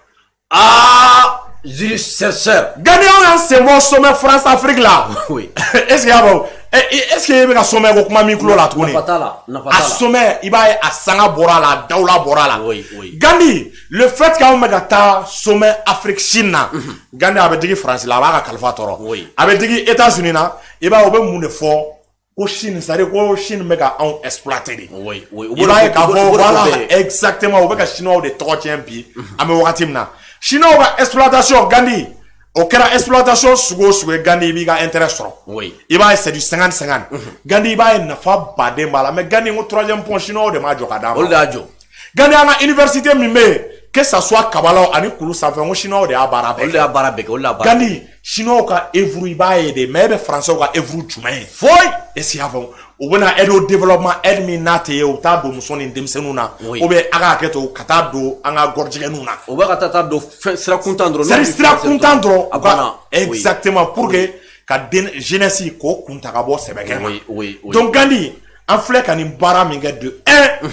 Ah! Jules chercheur. Gandhi on c'est mon sommet France Afrique là. Oui. Est-ce qu'il y a bon? Est-ce qu'il y a un sommet au kuma miklo là tourné? À sommet, il va à Sanga Bora là, Daoula Bora là. Oui, oui. Gandhi, le fait qu'on me gâta sommet Afrique Chine Gandhi avait dit France là, va à Calvatoro. Oui. Avait dit États-Unis là, il va au même monde fort. Au Chine, c'est-à-dire qu'au Chine méga on exploité. Oui, oui. Il va voilà exactement au méga chinois de troisième pays. À me watimna. Chinois va exploitation Gandhi. Au cas exploitation sugo sugo Gandhi biga intérêt sur. Oui. Il va c'est du cinquante cinquante. Gandhi il va ne fa badé mala mais Gandhi au troisième point chinois de majo kadam. Oldajo. Gandhi a une université mimé que ça soit Kabalaw ani Kulu sanfɛ n ko chinois de y'a baara bɛɛ kɛ. olu de y'a baara bɛɛ kɛ olu de y'a baara. Gandi chinois ka œuvre i b'a ye de mais e bɛ français ka œuvre jumɛn ye. foyi. est-ce que y'a faamu u bɛna aide au développement aide min n'a tɛ ye u t'a don muso ni denmisɛnninw na. ou bien a ka hakɛ to ka taa don an ka gɔrijɛgɛninw na. u bɛ ka taa taa don sira kuntan dɔrɔn. c'est sira kuntan dɔrɔn. a banna exactement pour que ka den jeunesse k'o kun ta ka bɔ sɛbɛkɛ ma. donc Gandi an filɛ ka nin baara min kɛ de un.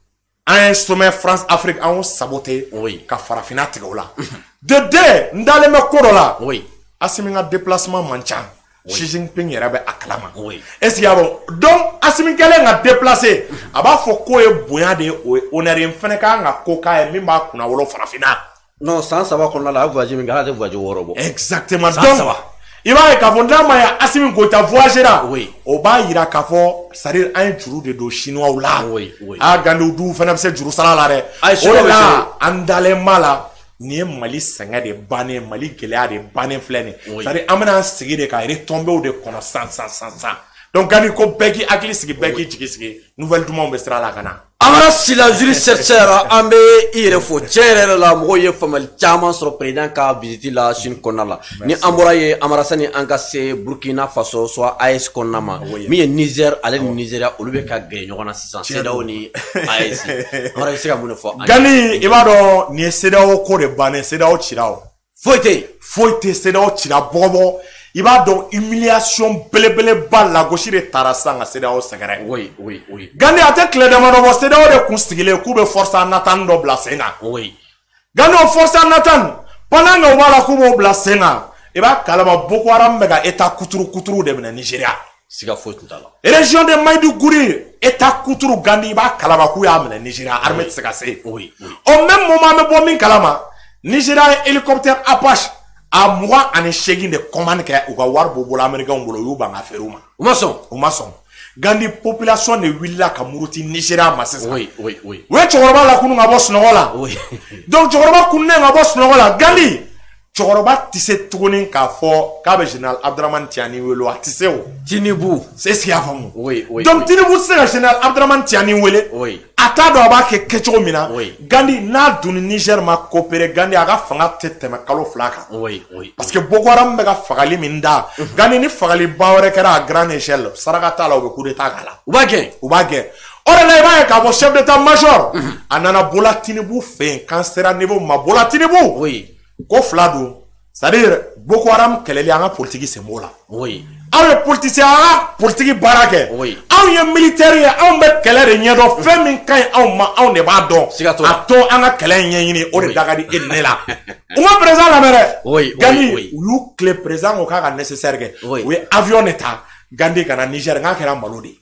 un sommet France Afrique an saboté ka farafina tigɛ o la. de deux n dalen bɛ ko dɔ la. Assimi ka déplacement man ca. Xi Jinping yɛrɛ bɛ a kalama. est-ce que y'a dɔn donc Assimi kɛlen ka déplacer a b'a fɔ k'o ye bonya de ye o ye honneur ye n fɛnɛ kan ka ko k'a ye min b'a kunna wolo farafina. non san saba kɔnɔna la a ye voyage min kɛ ala tɛ voyage wɔɔrɔ bɔ. exactement donc i b'a ye k'a fɔ n'a ma ye Assimi Goïta voyagera o b'a yira k'a fɔ c'est-à-dire an ye juru de don chinois la. a Gandi du fɛnɛ bɛ se juru sara la dɛ. o de la an dalen b'a la. Ni ye Mali sɛgɛn de bannen Mali gɛlɛya de bannen filɛ nin ye. c'est-à-dire an bɛna sigi de ka retomber de kɔnɔ san san san san. donc Gandi ko bɛɛ k'i hakili sigi bɛɛ k'i jigi sigi nouvelle dumanw bɛ sira la ka na. Amara Sylla juri chercheur an bɛ i yɛrɛ fo tiɲɛ yɛrɛ la mɔgɔw ye faamuyali caman sɔrɔ président ka visite la Chine kɔnɔna la. ni an bɔra yen Amara sani an ka se Burkina Faso soit A E S kɔnɔna ma min ye Niger ale ni Nigeria olu bɛ ka gɛrɛ ɲɔgɔn na sisan C E D E A O ni A E S. Amara bɛ se ka mun de fɔ. Gandi i b'a dɔn nin ye C E D E A O ko de bannen C E D E A O cira o. foyi tɛ yen. foyi tɛ C E D E A O cira bɔbɔ. I b'a dɔn humiliation belebeleba lagosi de taara sisan ka C E D E A O sɛgɛrɛ. oui oui oui. Gandi a tɛ tile damadɔ bɔ C E D E A O de kun sigilen k'u bɛ force en attente dɔ bila sen kan. oui. Gandi o force en attente pendant que u b'a la k'u b'o bila sen kan i b'a kalama Boko Haram bɛ ka état kuturu kuturu de minɛ Nigeria. siga foyi tun t'a la. région de Maiduguri état kuturu Gandi i b'a kalama k'u y'a minɛ Nigeria armée tɛ se ka se. oui oui. au même moment an bɛ bɔ min kalama Nigeria ye hélicoptère Apache a mugan ani seegin de commande kɛ u ka wari b'u bolo américains bolo u y'u ban ka feere u ma. u ma sɔn. u ma sɔn. Gandi population de wulila ka muruti Nigeria ma sisan. oui oui oui. u ye cɛkɔrɔba lakunu ka bɔ sunɔgɔ la. oui. donc cɛkɔrɔba kununen ka bɔ sunɔgɔ la Gandi cɛkɔrɔba tɛ se tuguni k'a fɔ k'a bɛ général Abdramane Tiani wele a tɛ se o. Tinubu. c'est ce qu'il y'a faamu. oui oui. donc Tinubu tɛ se ka général Abdramane Tiani wele. oui. a t'a dɔn a b'a kɛ kɛcogo min na. oui. Gandi n'a dun ni Niger ma coopérer Gandi a ka fanga tɛ tɛmɛ kalo fila kan. oui oui. parce que Boko Haram bɛ ka fagali min da. Gandi ni fagali ba wɛrɛ kɛra à grande échelle saraka t'a la u bɛ coup d'état k'a la. u b'a gɛn. u b'a gɛn. o de la i b'a ye k'a fɔ chef d'état major. a nana Bola Tinubu fɛ yen k'an sera niveau ma Bola Tinubu. oui. ko fila don. c'est-à-dire Boko Haram kɛlɛli an ka politique sen b'o la. oui. aw ye politicien an ka politique baara kɛ. oui. anw ye militaire ye anw bɛ kɛlɛ de ɲɛdɔn fɛn min ka ɲi anw ma anw de b'a dɔn. siga t'o la. a to an ka kɛlɛ in ɲɛɲini o de da ka di e ni ne la. u ma président lamɛn dɛ. oui Gandi oui. u y'u tile président ko k'a ka nécessaire kɛ. oui. u ye avion de ta Gandi ka na Niger k'a kɛra malo de.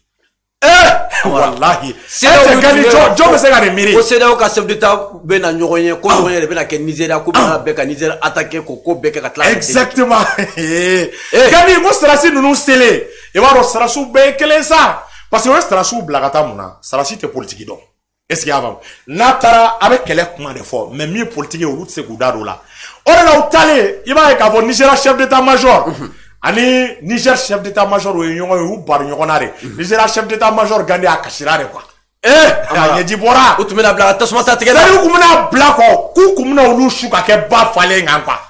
eh walahi. C E D E A O Gandi jɔn jɔn bɛ se ka nin miiri. ko C E D E A O ka chef d'état bɛ na ɲɔgɔn ye ko ɲɔgɔn ye de bɛ na kɛ Nigeria ko bɛna bɛɛ ka Niger attaquer ko ko bɛɛ kɛ ka tila. exactement. Gandi ko sarasi ninnu selen i b'a dɔn sarasiw bɛɛ ye kelen sa parce que o ye sarasiw bila ka taa mun na sarasi tɛ politique dɔn. est ce que y'a faamu n'a taara a bɛ kɛlɛ kuma de fɔ mais min ye politique ye olu tɛ se k'u da don o la. o de la u taalen i b'a ye k'a fɔ Nigeria chef d'état major. ani Niger chef d'état major o ye ɲɔgɔn ye u bari ɲɔgɔn na de. Nigeria chef d'état major Gandi a kasira de quoi. eh a ɲɛji bɔra. u tun bɛna bila tasuma ta tigɛ la. c'est-à-dire u tun bɛna bila kɔ k'u kun bɛna olu su ka kɛ ba falen kan quoi.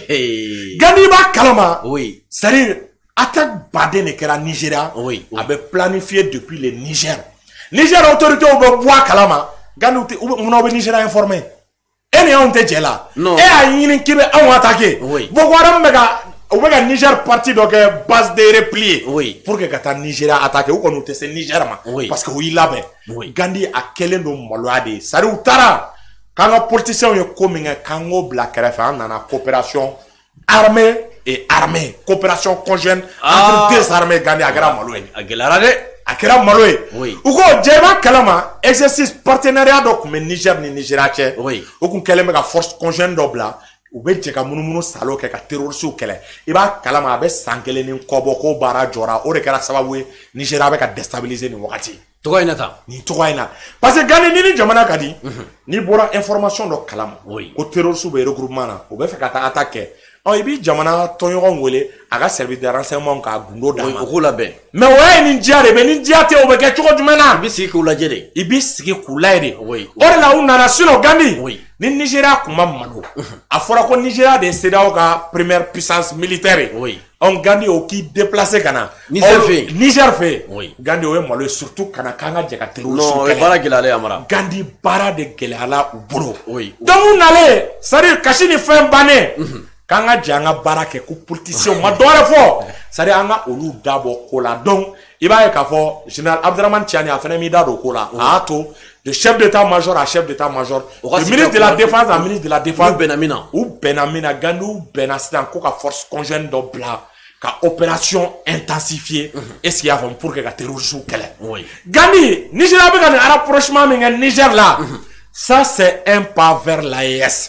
Gandi b'a kalama. oui. c'est-à-dire attaque baden de kɛra Nigeria. oui. a bɛ planifié depuis le Niger. Niger autorités bɛ bɔ a kalama Gandi u tɛ munna u bɛ Nigeria informé. e ni anw tɛ jɛ la. non. e y'a ɲini k'i bɛ anw attaquer. oui. Boko Haram bɛ ka u bɛ ka Niger parti dɔ kɛ base de repli. oui. pour que ka taa Nigeria attaquer u kɔni u tɛ se Niger ma. oui. parce que u y'i labɛn. oui. Gandi a kɛlen don maloya de ye c'est-à-dire u taara k'an ka politiciens ye ko min kɛ k'an k'o bila kɛrɛfɛ an nana coopération armée et armée coopération conjointe ah. entre deux armées. Gandi a kɛra malo ye. a gɛlɛyara dɛ. a kɛra malo ye. oui. u ko jɛba kalama exercice partenariat dɔ tun bɛ Niger ni Nigeria cɛ. oui. u kun kɛlen bɛ ka force conjointe dɔ bila. u bɛ jɛ ka munumunu salo kɛ ka terroriste kɛlɛ i b'a kalama a bɛ san kelen ni kɔ bɔ ko baara jɔra o de kɛra sababu ye Nigeria bɛ ka déstabiliser nin wagati. tɔgɔ in na tan. nin tɔgɔ in na parce que Gandi ni ni jamana ka di. n'i bɔra information dɔ kalama. oui. ko terroriste bɛ regroupement na u bɛ fɛ ka taa attaque kɛ ɔ i bi jamana tɔɲɔgɔn wele a ka service de renseignement k'a gundo d'a ma o k'u labɛn mais o ye nin diya de mais nin diya tɛ o bɛ kɛ cogo jumɛn na i b'i sigi k'u lajɛ de i b'i sigi k'u lajɛ de o oui de la u nana sinon Gandi ni Nigeria kun ma malo a fɔra ko Nigeria de ye C E D E A O ka première puissance militaire ye oui ɔn Gandi o k'i déplacer ka na Niger fɛ yen Niger fɛ yen oui Gandi o ye malo ye surtout kana k'an ka jɛ ka terroriste non o ye baara gɛlɛyalen Amara Gandi baara de gɛlɛyala u bolo oui donc u nalen c'est à dire kasi ni fɛn bannen k'an ka jɛ an ka baara kɛ ko politiciens ma dɔ wɛrɛ fɔ c'est à dire an ka olu dabɔ ko la donc i b'a ye k'a fɔ général Abdramane Tiani a fana m'i da don ko la a y'a to de chef d'état-major à chef d'état-major le ministre de la défense à ministre de la défense u bɛnna min na u bɛnna min na Gandi u bɛnna sisan ko ka force conjointe dɔ bila ka opération intensifier est-ce qu'il y a faamu pour que ka terroristes kɛlɛ oui Gandi Nigeria bɛ ka nin rapprochement min kɛ Niger la ça c'est un pas vers l'A E S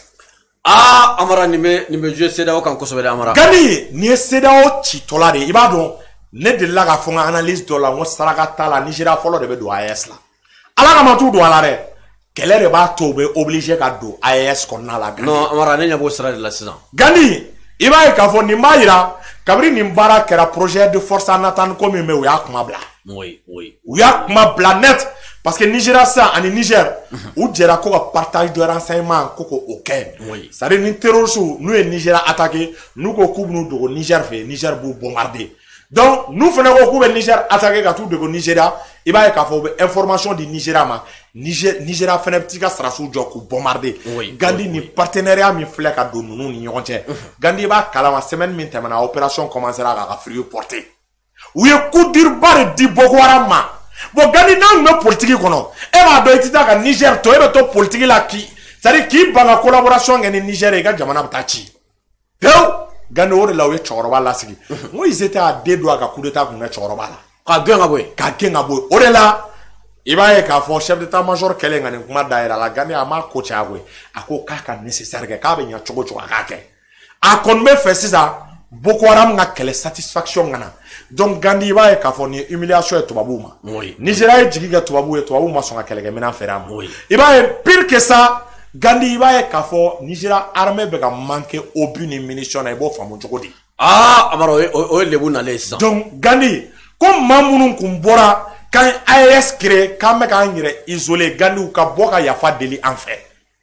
ah Amara nin bɛ nin bɛ jouer C E D E A O kan kosɛbɛ dɛ Amara Gandi nin ye C E D E A O citɔla de ye i b'a dɔn ne delila ka fɔ n ka analyse dɔ la n ko saraka t'a la Nigeria fɔlɔ de bɛ don A E S la ala kama t'u don a la dɛ kɛlɛ de b'a to u bɛ obligé ka don A E S kɔnɔna la non Amara ne ɲɛ b'o sira de la sisan Gandi i b'a ye k'a fɔ nin b'a yira kabini nin baara kɛra projet de force en attente ko min bɛ u y'a kuma bila oui oui u y'a kuma bila net parce que Nigeria sisan ani Niger u jɛra ko ka partage de renseignement ko k'o kɛ oui c'est à dire ni terroristes n'u ye Nigeria attaqué n'u ko k'u b'u dogo Niger fɛ Niger b'u bombarder donc n'u fana ko k'u bɛ Niger attaqué ka t'u dogo Nigeria i b'a ye k'a fɔ u bɛ information di Nigeria ma Niger Nigeria fana bɛ t'i ka sarasiw jɔ k'u bombarder Gandi ni partenariat min filɛ ka don ninnu ni ɲɔgɔn cɛ Gandi i b'a kalama semaine min tɛmɛna opération commencera k'a ka frigo porter u ye coup dur ba de di Boko Haram ma bon Gandi n'a tun bɛ politique kɔnɔ e b'a dɔn i tɛ taa ka Niger to e bɛ to politique la k'i c'est à dire k'i ban ka collaboration kɛ ni Niger ye i ka jamana bɛ taa ci pewu Gandi o de la u ye cɛkɔrɔba lasigi n ko ils étaient à deux doigts ka coup d'état kun kɛ cɛkɔrɔba la k'a gɛn ka bɔ yen k'a gɛn ka bɔ yen o de la i b'a ye k'a fɔ chef d'état-major kɛlen ka nin kuma da yɛrɛ la Gandi a m'a ko caya koyi a ko k'a ka nécessaire kɛ k'a bɛ ɲɛ cogo cogo a k'a kɛ a kɔni bɛ fɛ sisan Boko Haram ka kɛlɛ satisfaction ka na donc Gandi i b'a ye k'a fɔ nin humiliation ye tubabuw ma Nigeria ye jigi kɛ tubabuw ye tubabuw ma sɔn ka kɛlɛkɛminɛn feere a ma i b'a ye pire que ça Gandi i b'a ye k'a fɔ Nigeria armée bɛ ka manquer obus ni munitions na i b'o faamu cogo di ah Amara o ye lebu nalen sisan donc Gandi ko maa minnu kun bɔra k'an A E S créer k'an bɛ k'an yɛrɛ isoler Gandi u ka bɔ ka yafa deli an fɛ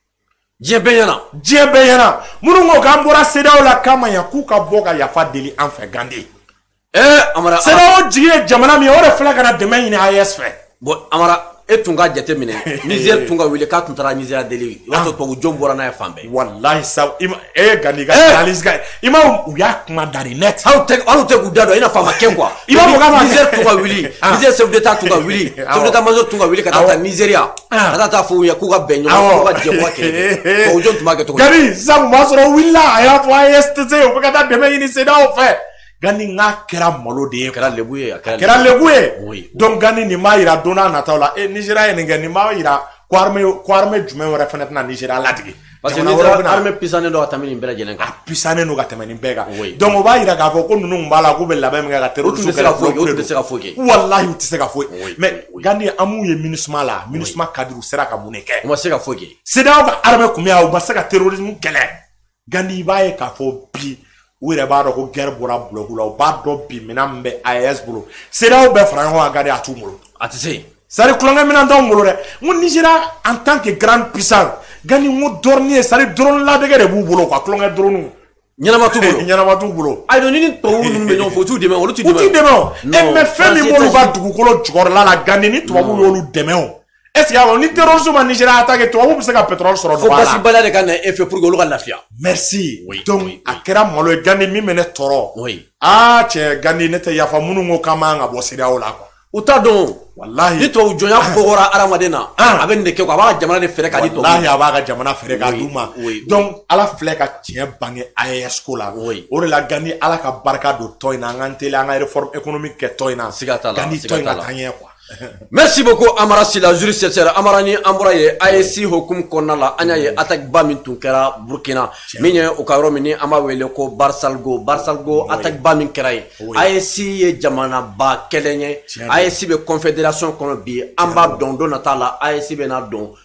diɲɛ bɛɛ ɲɛna diɲɛ bɛɛ ɲɛna minnu ko k'an bɔra C E D E A O la k'an ma ɲɛ k'u ka bɔ ka yafa deli an fɛ Gandi eh Amara C E D E A O jigi ye jamana min ye o de filɛ ka na dɛmɛ ɲini A E S fɛ bon Amara e tun ka jate minɛ Niger tun ka wele k'a tun taara Nigeria deli i b'a sɔrɔ tubabu jɔn bɔra n'a ye fan bɛɛ wallahi sa i ma e Gandi ka analyse ka i ma u y'a kuma da de net aw tɛ aw tɛ k'u da dɔn i n'a fɔ a ma kɛ quoi i b'a fɔ k'a ma kɛ Niger tun ka wuli Niger chef d'état tun ka wuli chef d'état-major tun ka wuli ka taa ta Nigeria ka taa taa fɔ u ye k'u ka bɛn ɲɔgɔn k'u ka jɛ k'u ka kɛlɛ tubabu jɔn tun b'a kɛ cogo di Gandi sisan kun b'a sɔrɔ u wulila a y'a fɔ A E S tɛ se u bɛ ka taa dɛmɛ ɲini C E D E A O fɛ Gandi n'a kɛra malo de ye a kɛra lebu ye a kɛra lebu ye donc Gandi nin b'a yira don n'a nataw la e Nigeria ye nin kɛ nin b'a yira ko armée ko armée jumɛn wɛrɛ fana tɛna Nigeria ladege parce que Nigeria armée puissant don ka tɛmɛ nin bɛɛ lajɛlen kan a puissant don ka tɛmɛ nin bɛɛ kan donc o b'a yira k'a fɔ ko ninnu b'a la k'u bɛ labɛn min kɛ ka terroristes kɛlɛ o tɛ se ka foyi kɛ wallahi u tɛ se ka foyi mais Gandi an m'u ye MINUSMA la MINUSMA cadre sera ka mun de kɛ u ma se ka foyi kɛ C E D E A O ka armée kun bɛ yan u ma se ka terrorisme kɛlɛ Gandi i b'a ye k'a fɔ bi u yɛrɛ b'a dɔn ko guerre bɔra bloc la u b'a dɔn bi minɛn min bɛ A E S bolo C E D E A O bɛɛ fara ɲɔgɔn kan Gandi a t'u bolo a tɛ se c'est à dire kulonkɛ minɛn t'anw bolo dɛ n ko Nigeria en tant que grande puissance Gandi n ko drone ye c'est à dire drone ladege de b'u bolo quoi kulonkɛ drone ɲɛnama t'u bolo ɲɛnama t'u bolo ayi ni ni tubabu ninnu bɛ ɲɔgɔn fɛ u t'u dɛmɛ olu t'u dɛmɛ u t'u dɛmɛ o non mais fɛn min b'olu ka dugukolo jukɔrɔla la Gandi ni tubabu y'olu dɛmɛ o est ce que alors ni terroristes ma Nigeria attaqué tubabu bɛ se ka pétrole sɔrɔ fo basi baliya de ka na e fɛ pour que olu ka lafiya merci donc a kɛra malo ye Gandi min bɛ ne tɔɔrɔ aa cɛ Gandi ne tɛ yafa minnu ko k'an man ka bɔ C E D E A O la quoi u t'a dɔn wallahi ni tubabu jɔnya kɔgɔra hadamaden na a bɛ nin de kɛ quoi a b'a ka jamana de fɛrɛ k'a di tubabu wallahi a b'a ka jamana fɛrɛ k'a d'u ma donc ala filɛ ka tiɲɛ bange A E S ko la o de la Gandi ala ka barika don tɔn in na an k'an teliya an ka réforme économique kɛ tɔn in na siga t'a la Gandi tɔn in ka taa ɲɛ quoi merci beaucoup Amara Sila juriste chercheur Amara ni an bɔra ye A E S hokumu kɔnɔna la an y'a ye attaque ba min tun kɛra Burkina min ye o ka yɔrɔ min ni an b'a wele ko Barsalgo Barsalgo attaque ba min kɛra ye A E S ye jamana ba kelen ye A E S bɛ confédération kɔnɔ bi an b'a dɔn don nata la A E S bɛ n'a dɔn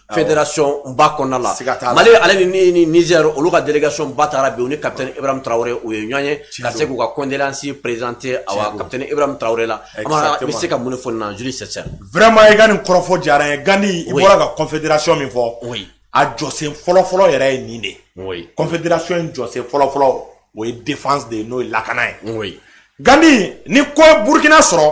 fédération ba konnala Mali ale ni ni Niger olu ka délégation batara bi oni capitaine Ibrahim Traoré ou ñoñe ka se ko ka condoléances présenter awa capitaine Ibrahim Traoré la amara mi se ka mun fonna Julie César vraiment e gani korofo jara gani ibora ka confédération mi fo oui a José folo folo yere ni ne oui confédération José folo folo oui défense de no lakana oui gani ni ko Burkina soro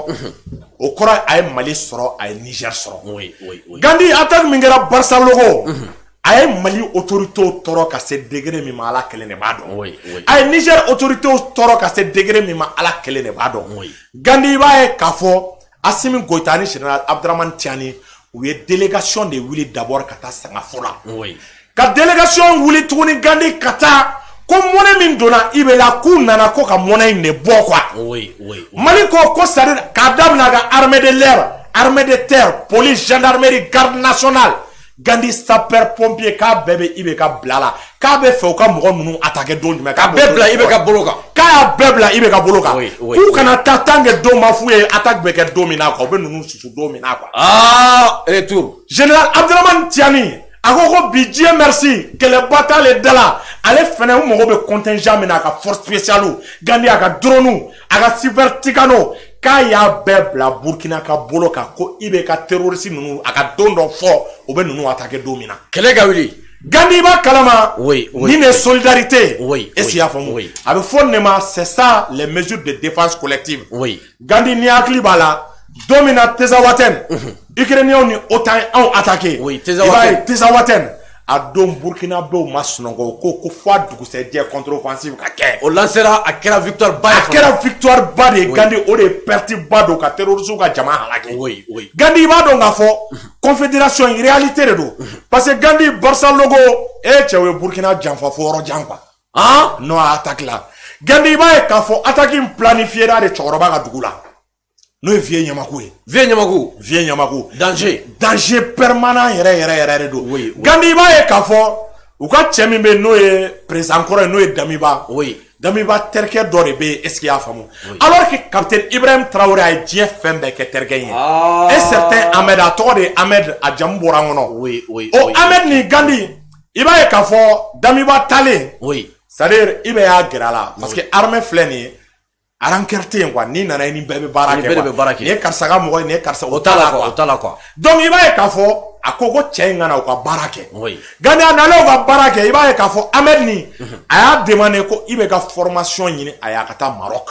o kora ay Mali soro ay Niger soro oui oui oui gandi attaque mingera Barça logo ay Mali autorité toro ka se degré mi mala kele ne bado oui oui ay Niger autorité toro ka se degré mi ma ala kele ne bado oui gandi bae kafo Assimi Goïta ni général Abdraman Tiani ou ye délégation de Willy d'abord kata sanga fola oui ka délégation Willy tuni gandi kata ko mone min dona ibela ku nana ko ka mona ne bo quoi oui oui Mali ko ko sare ka damna ga armée de l'air armée de terre police gendarmerie garde nationale gandi sapeur pompier ka bébé ibe ka blala ka be fe ka mo nunu attaquer don me ka bebla ibe ka boloka ka bebla ibe ka boloka oui oui ku kana tatange do mafuye attaque be ke domina ko be nunu susu domina quoi ah retour général Abdraman Tiani Agogo Dieu merci que les batailles de là allez faire un moment de contingent mais ka force spéciale gandi aka drone aka super tigano kaya bebla Burkina ka boloka ko ibe ka terroriste nunu aka dondo fo obe nunu attaquer domina kele gawili gandi ba kalama oui oui ni ne solidarité oui et si afon oui avec fondement c'est ça les mesures de défense collective oui gandi ni akli bala domina tezawaten Ukrainiens ni autant ont attaqué oui tezawaten tezawaten a dom Burkina be masnongo ko ko fois du c'est dire contre-offensive ka ke o lancera a kera victoire ba a kera victoire ba de gandi o de perte ba do ka terrorisme ka jama halaki oui oui gandi ba do nga fo confédération en réalité de do parce que gandi Barça logo e chewe Burkina janfa foro janfa ah non attaque là gandi ba e ka fo attaque planifiée da de choroba ka dugula no vie Nyamakou vie Nyamakou vie Nyamakou danger danger permanent yere yere yere do oui gandi ba e ka fo u ka chemi be no e président encore no e Damiba oui Damiba terke do re be est-ce qu'il y a famu alors que capitaine Ibrahim Traoré a dit fembe que terke ah un certain Ahmed Atore Ahmed Adjambora ngono oui oui o Ahmed ni gandi iba e ka fo Damiba tale oui c'est-à-dire ibe ya grala parce que armée fleni arankerte quoi ni nana ni bebe barake quoi ni karsaga mo ni karsa otala quoi otala quoi donc iba e ka fo akoko chenga na ko barake oui gani analo ko barake iba e ka fo Ahmed ni aya demandé ko ibe ka formation ni aya kata Maroc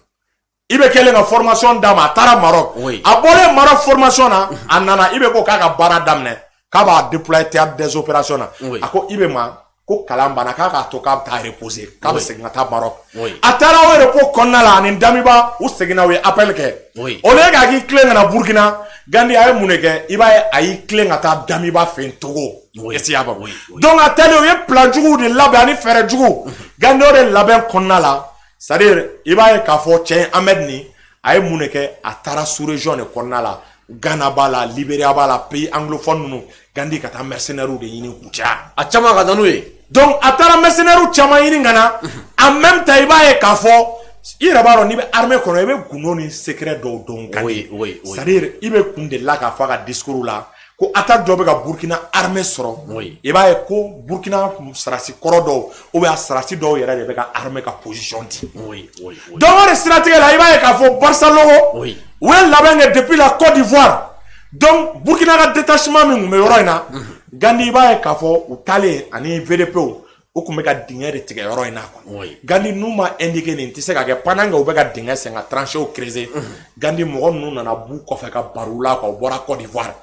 ibe kele na formation dama tara Maroc abole Maroc formation na anana ibe ko kaka bara damne kaba déployer théâtre des opérations na ako ibe ma ko kalamba na kaka to ka ta reposer ka se ngata Maroc atara o repo konnala ni Damiba u segina we appel ke o le ga ki klenga na Burkina gandi ay muneke iba ay klenga ta Damiba fen Togo esi aba donc atale o ye plan jugu de labe ani fere jugu gandi o de labe konnala c'est-à-dire iba ka fo Tien Ahmed ni ay muneke atara sous région de konnala Ghana bala Libéria bala pays anglophone nous gandi kata mercenaires de yini kucha a chama ka danoué donc atara mercenaires chama yini ngana en même temps iba e ka fo ira baro ni be armée kono e be gunoni secret do don kan oui oui oui c'est-à-dire ibe kunde la ka fa ka discours la ko attaque do be ka Burkina armée soro oui iba e ko Burkina sarasi korodo ou be sarasi do yere de be ka armée ka position di oui oui oui donc on stratégie la iba e ka fo Barça logo oui ouais là-bas depuis la Côte d'Ivoire donc Burkina ka détachement mi me yoroina gandi ba e ka fo u tale ani V D P o o kun be ka dingɛ de tigɛ yɔrɔ in na quoi gandi nu ma indiqué nin tɛ se ka kɛ pendant que u bɛ ka dingɛ sen ka tranché o creuser gandi mɔgɔ ninnu nana b'u kɔfɛ ka baro la quoi u bɔra Côte d'Ivoire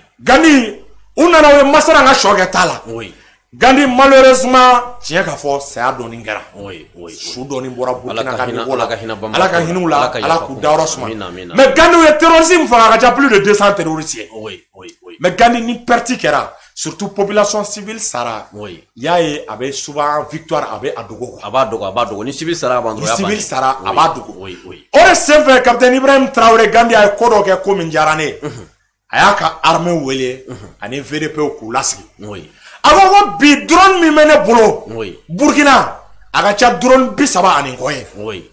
gandi u nana u ye masara ka sɔ kɛ ta la gandi malheureusement tiɲɛ ka fɔ saya dɔɔni kɛra su dɔɔni bɔra Burkina ka niveau la ala ka hinɛ u la ala k'u dayɔrɔ suma mais gandi u ye terrorisme faga ka ca plus de deux cents terroristes ye mais gandi ni perte kɛra surtout population civile sara oui y'a ye a bɛ souvent victoire a bɛ a dogo a b'a dogo a b'a dogo ni civil sara b'a dogo ni civil sara a b'a dogo oui oui o de senfɛ capitaine Ibrahim Traoré gandi a ye ko dɔ kɛ ko min diyara ne a y'a ka armée wele ani V D P k'u lasigi oui a ko ko bi drone min bɛ ne bolo oui Burkina a ka ca drone bi saba ani kɔ ye oui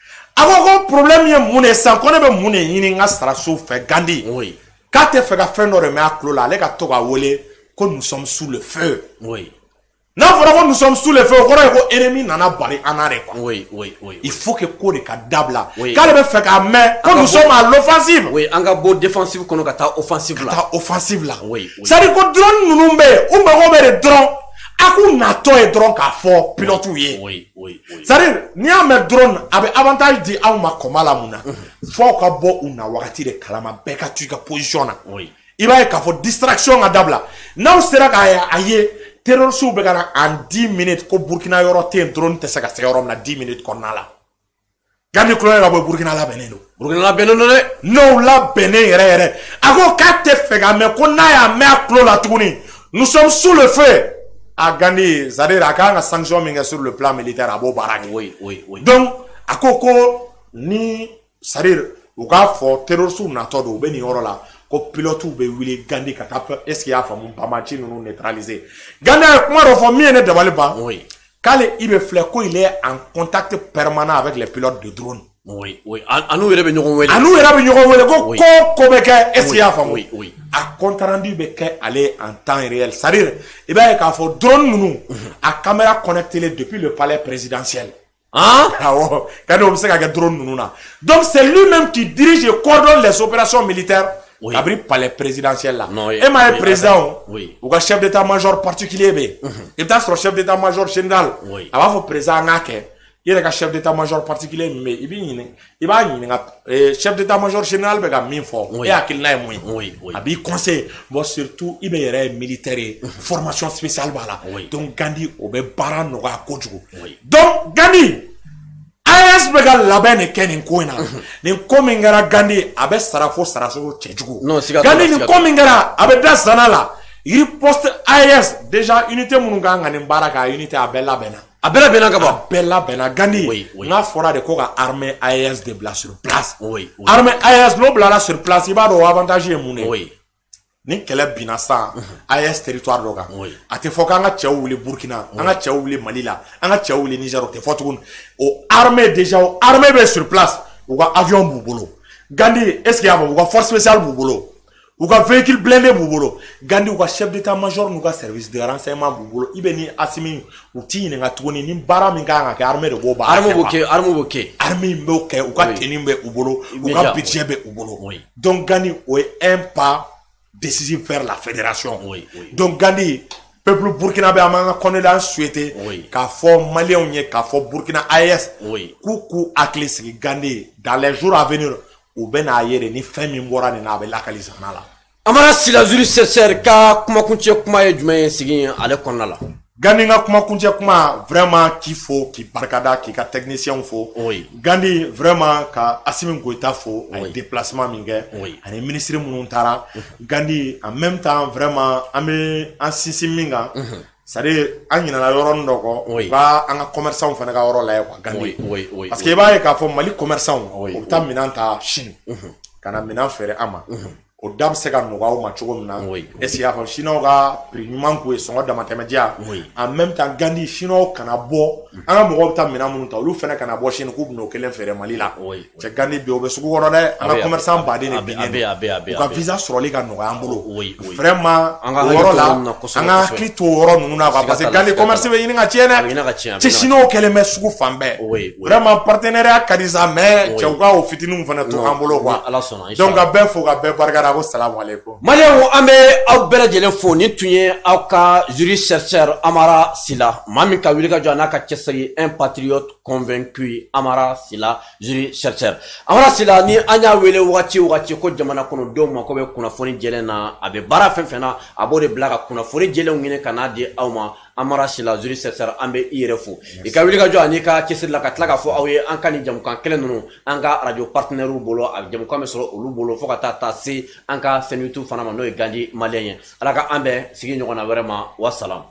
a ko ko problème ye mun de san ko ne bɛ mun de ɲini n ka saraso fɛ gandi oui k'a tɛ fɛ ka fɛn dɔ de mɛn a tulo la ale ka to ka wele que nous sommes sous le feu. Oui. Non, vraiment, nous sommes sous le feu. On est ennemi nana bari anare quoi. Oui, oui, oui. Il faut que quoi de kadabla. Oui. Quand le fait qu'à main, quand nous sommes à l'offensive. Oui, anga beau défensif qu'on a ta offensive là. Ta offensive là. Oui, oui. Ça dit que drone nous nous met, ou me remet drone. Aku nato et drone ka fort pilote oui. Oui, oui, oui. Ça dit ni a me drone avec avantage di a ma komala muna. Faut ka bo una wakati de kalama beka tu ka position na. Oui. Il va y avoir distraction à dabla. Non, c'est là qu'il y a terroristes en dix minutes que Burkina Yoro te drone te saka se Yoro na dix minutes qu'on a là. Gandi Kloé la Burkina la Benin. Burkina la Benin non non la Benin yere yere. Ako kate fega me qu'on a ya me Klo la tourni. Nous sommes sous le feu. A Gandi, c'est-à-dire à quand sanction minga sur le plan militaire à Bo Barak. Oui, oui, oui. Donc ako ko ni c'est-à-dire au gars fort terroristes na todo Benin Yoro là. Ko pilote be wili Gandi ka tape est-ce qu'il y a famu pamachi nous neutraliser Gandi comment refont mieux ne devale pas oui quand il be fleco il est en contact permanent avec les pilotes de drone oui oui anu yere be ñogon wele anu yere be ñogon wele ko ko ko be ke est-ce qu'il y a famu oui oui a compte rendu be ke aller en temps réel c'est-à-dire il ba ka fo drone nous a caméra connectée depuis le palais présidentiel. Hein? Ah ouais, quand on sait qu'il y a drone nous là. Donc c'est lui-même qui dirige et coordonne les opérations militaires. Oui. Abri palais présidentiel là. Non, et ma président, oui. Ou chef d'état-major particulier be. Il est sur chef d'état-major général. Oui. Avant le président ngake. Il est chef d'état-major particulier mais il bi il va ni chef d'état-major général be ga min fo. Et akil na moy. Oui, oui. Abi conseil, bon surtout il be militaire formation spéciale bala. Donc Gandi obe baran no ga kojugo. Donc Gandi A S be ga labɛn ne kɛ nin ko in na nin ko min kɛra Gandi a bɛ sara fo saraso cɛjugu Gandi nin ko min kɛra a bɛ da zana la riposte A S déjà unité minnu kan ka nin baara kɛ unité a bɛɛ labɛnna a bɛɛ labɛnna ka ban a bɛɛ labɛnna Gandi n'a fɔra de ko ka armée A S de bila sur place armée A S n'o bilala sur place i b'a dɔn o avantage ye mun ye ni kɛlɛ binna san A S territoire dɔ kan a tɛ fɔ k'an ka cɛw wuli Burkina an ka cɛw wuli Mali la an ka cɛw wuli Niger o tɛ fɔ tuguni o armée déjà o armée bɛ sur place u ka avion b'u bolo Gandi est ce que y'a fɔ u ka force spéciale b'u bolo u ka véhicule blindé b'u bolo Gandi u ka chef d'état-major n'u ka service de renseignement b'u bolo i bɛ ni Asimi u t'i ɲininka tuguni ni baara min kan ka kɛ armée de b'o baara kɛ armée b'o kɛ armée b'o kɛ armée b'o kɛ u ka tenue bɛ u bolo u ka budget bɛ u bolo donc Gandi o ye un pas décisif vers la fédération. Oui, oui. Donc Gandi, peuple burkinabé a manga connaît souhaité qu'a fait Malien qu'a fait Burkina A S. Oui. Coucou Aklisiki Gandi dans les jours à venir ou ben ailleurs ni fin mimora ni na be localiser na la. Amara sila zuri serser ka kuma kunche kuma ye jumɛn sigi ale kɔnɔna la. Gandi nga kuma kunche kuma vraiment qu'il faut qui barkada qui ka technicien faut. Oui. Gandi vraiment ka Assimi Goïta faut un déplacement mingue. Oui. Un ministre Mununtara. Gandi en même temps vraiment ame en sisi minga. Ça dit an ɲinana yɔrɔ ndo ko ba an ka commerçant fana ka yɔrɔ la ye quoi Gandi. Oui oui. Parce que i b'a ye k'a fɔ Mali commerçant o bɛ taa minɛn ta Chine. Kana minɛn feere an ma. O da bɛ se ka nɔgɔya u ma cogo min na est-ce que y'a fɔ Chinois ka prix ɲuman k'u ye sɔngɔ damatɛmɛdiya en même temps Gandi Chinois kana bɔ an ka mɔgɔw bɛ taa minɛn minnu ta olu fana kana bɔ Chine k'u bɛn'o kelen feere Mali la cɛ Gandi bi o bɛ sugu kɔrɔ dɛ an ka commerçant baden de binnen u ka visa sɔrɔli ka nɔgɔya an bolo vraiment o yɔrɔ la an ka hakili to o yɔrɔ ninnu na quoi parce que Gandi commerce bɛ ɲini ka tiɲɛ dɛ cɛ Chinois kɛlen bɛ sugu fan bɛɛ vraiment partenariat ka di sa mais cɛw ka o fitininw fana to an bolo quoi donc ka bɛɛ fo ka bɛɛ barikada. Malien an bɛ aw bɛɛ lajɛlen fo ni tun ye aw ka jury chercheur Amara Sila maa min ka wuli ka jɔ n'a ka cɛsiri un patriote convaincu Amara Sila jury chercheur Amara Sila ni an y'a wele wagati o wagati ko jamana kɔnɔdenw mako bɛ kunnafoni jɛlen na a bɛ baara fɛn fɛn na a b'o de bila ka kunnafoni jɛlenw ɲini ka n'a di aw ma Amara Sila jury chercheur an bɛ i yɛrɛ fo i ka wuli ka jɔ ani ka cɛsiri la ka tila ka fɔ aw ye an ka nin jamukan kelen ninnu an ka radio partenaires bolo a jamukan bɛ sɔrɔ olu bolo fo ka taa taa se an ka chaîne YouTube fana ma n'o ye Gandi Malien ye ala ka an bɛɛ sigi ɲɔgɔn na wɛrɛ ma wa salam.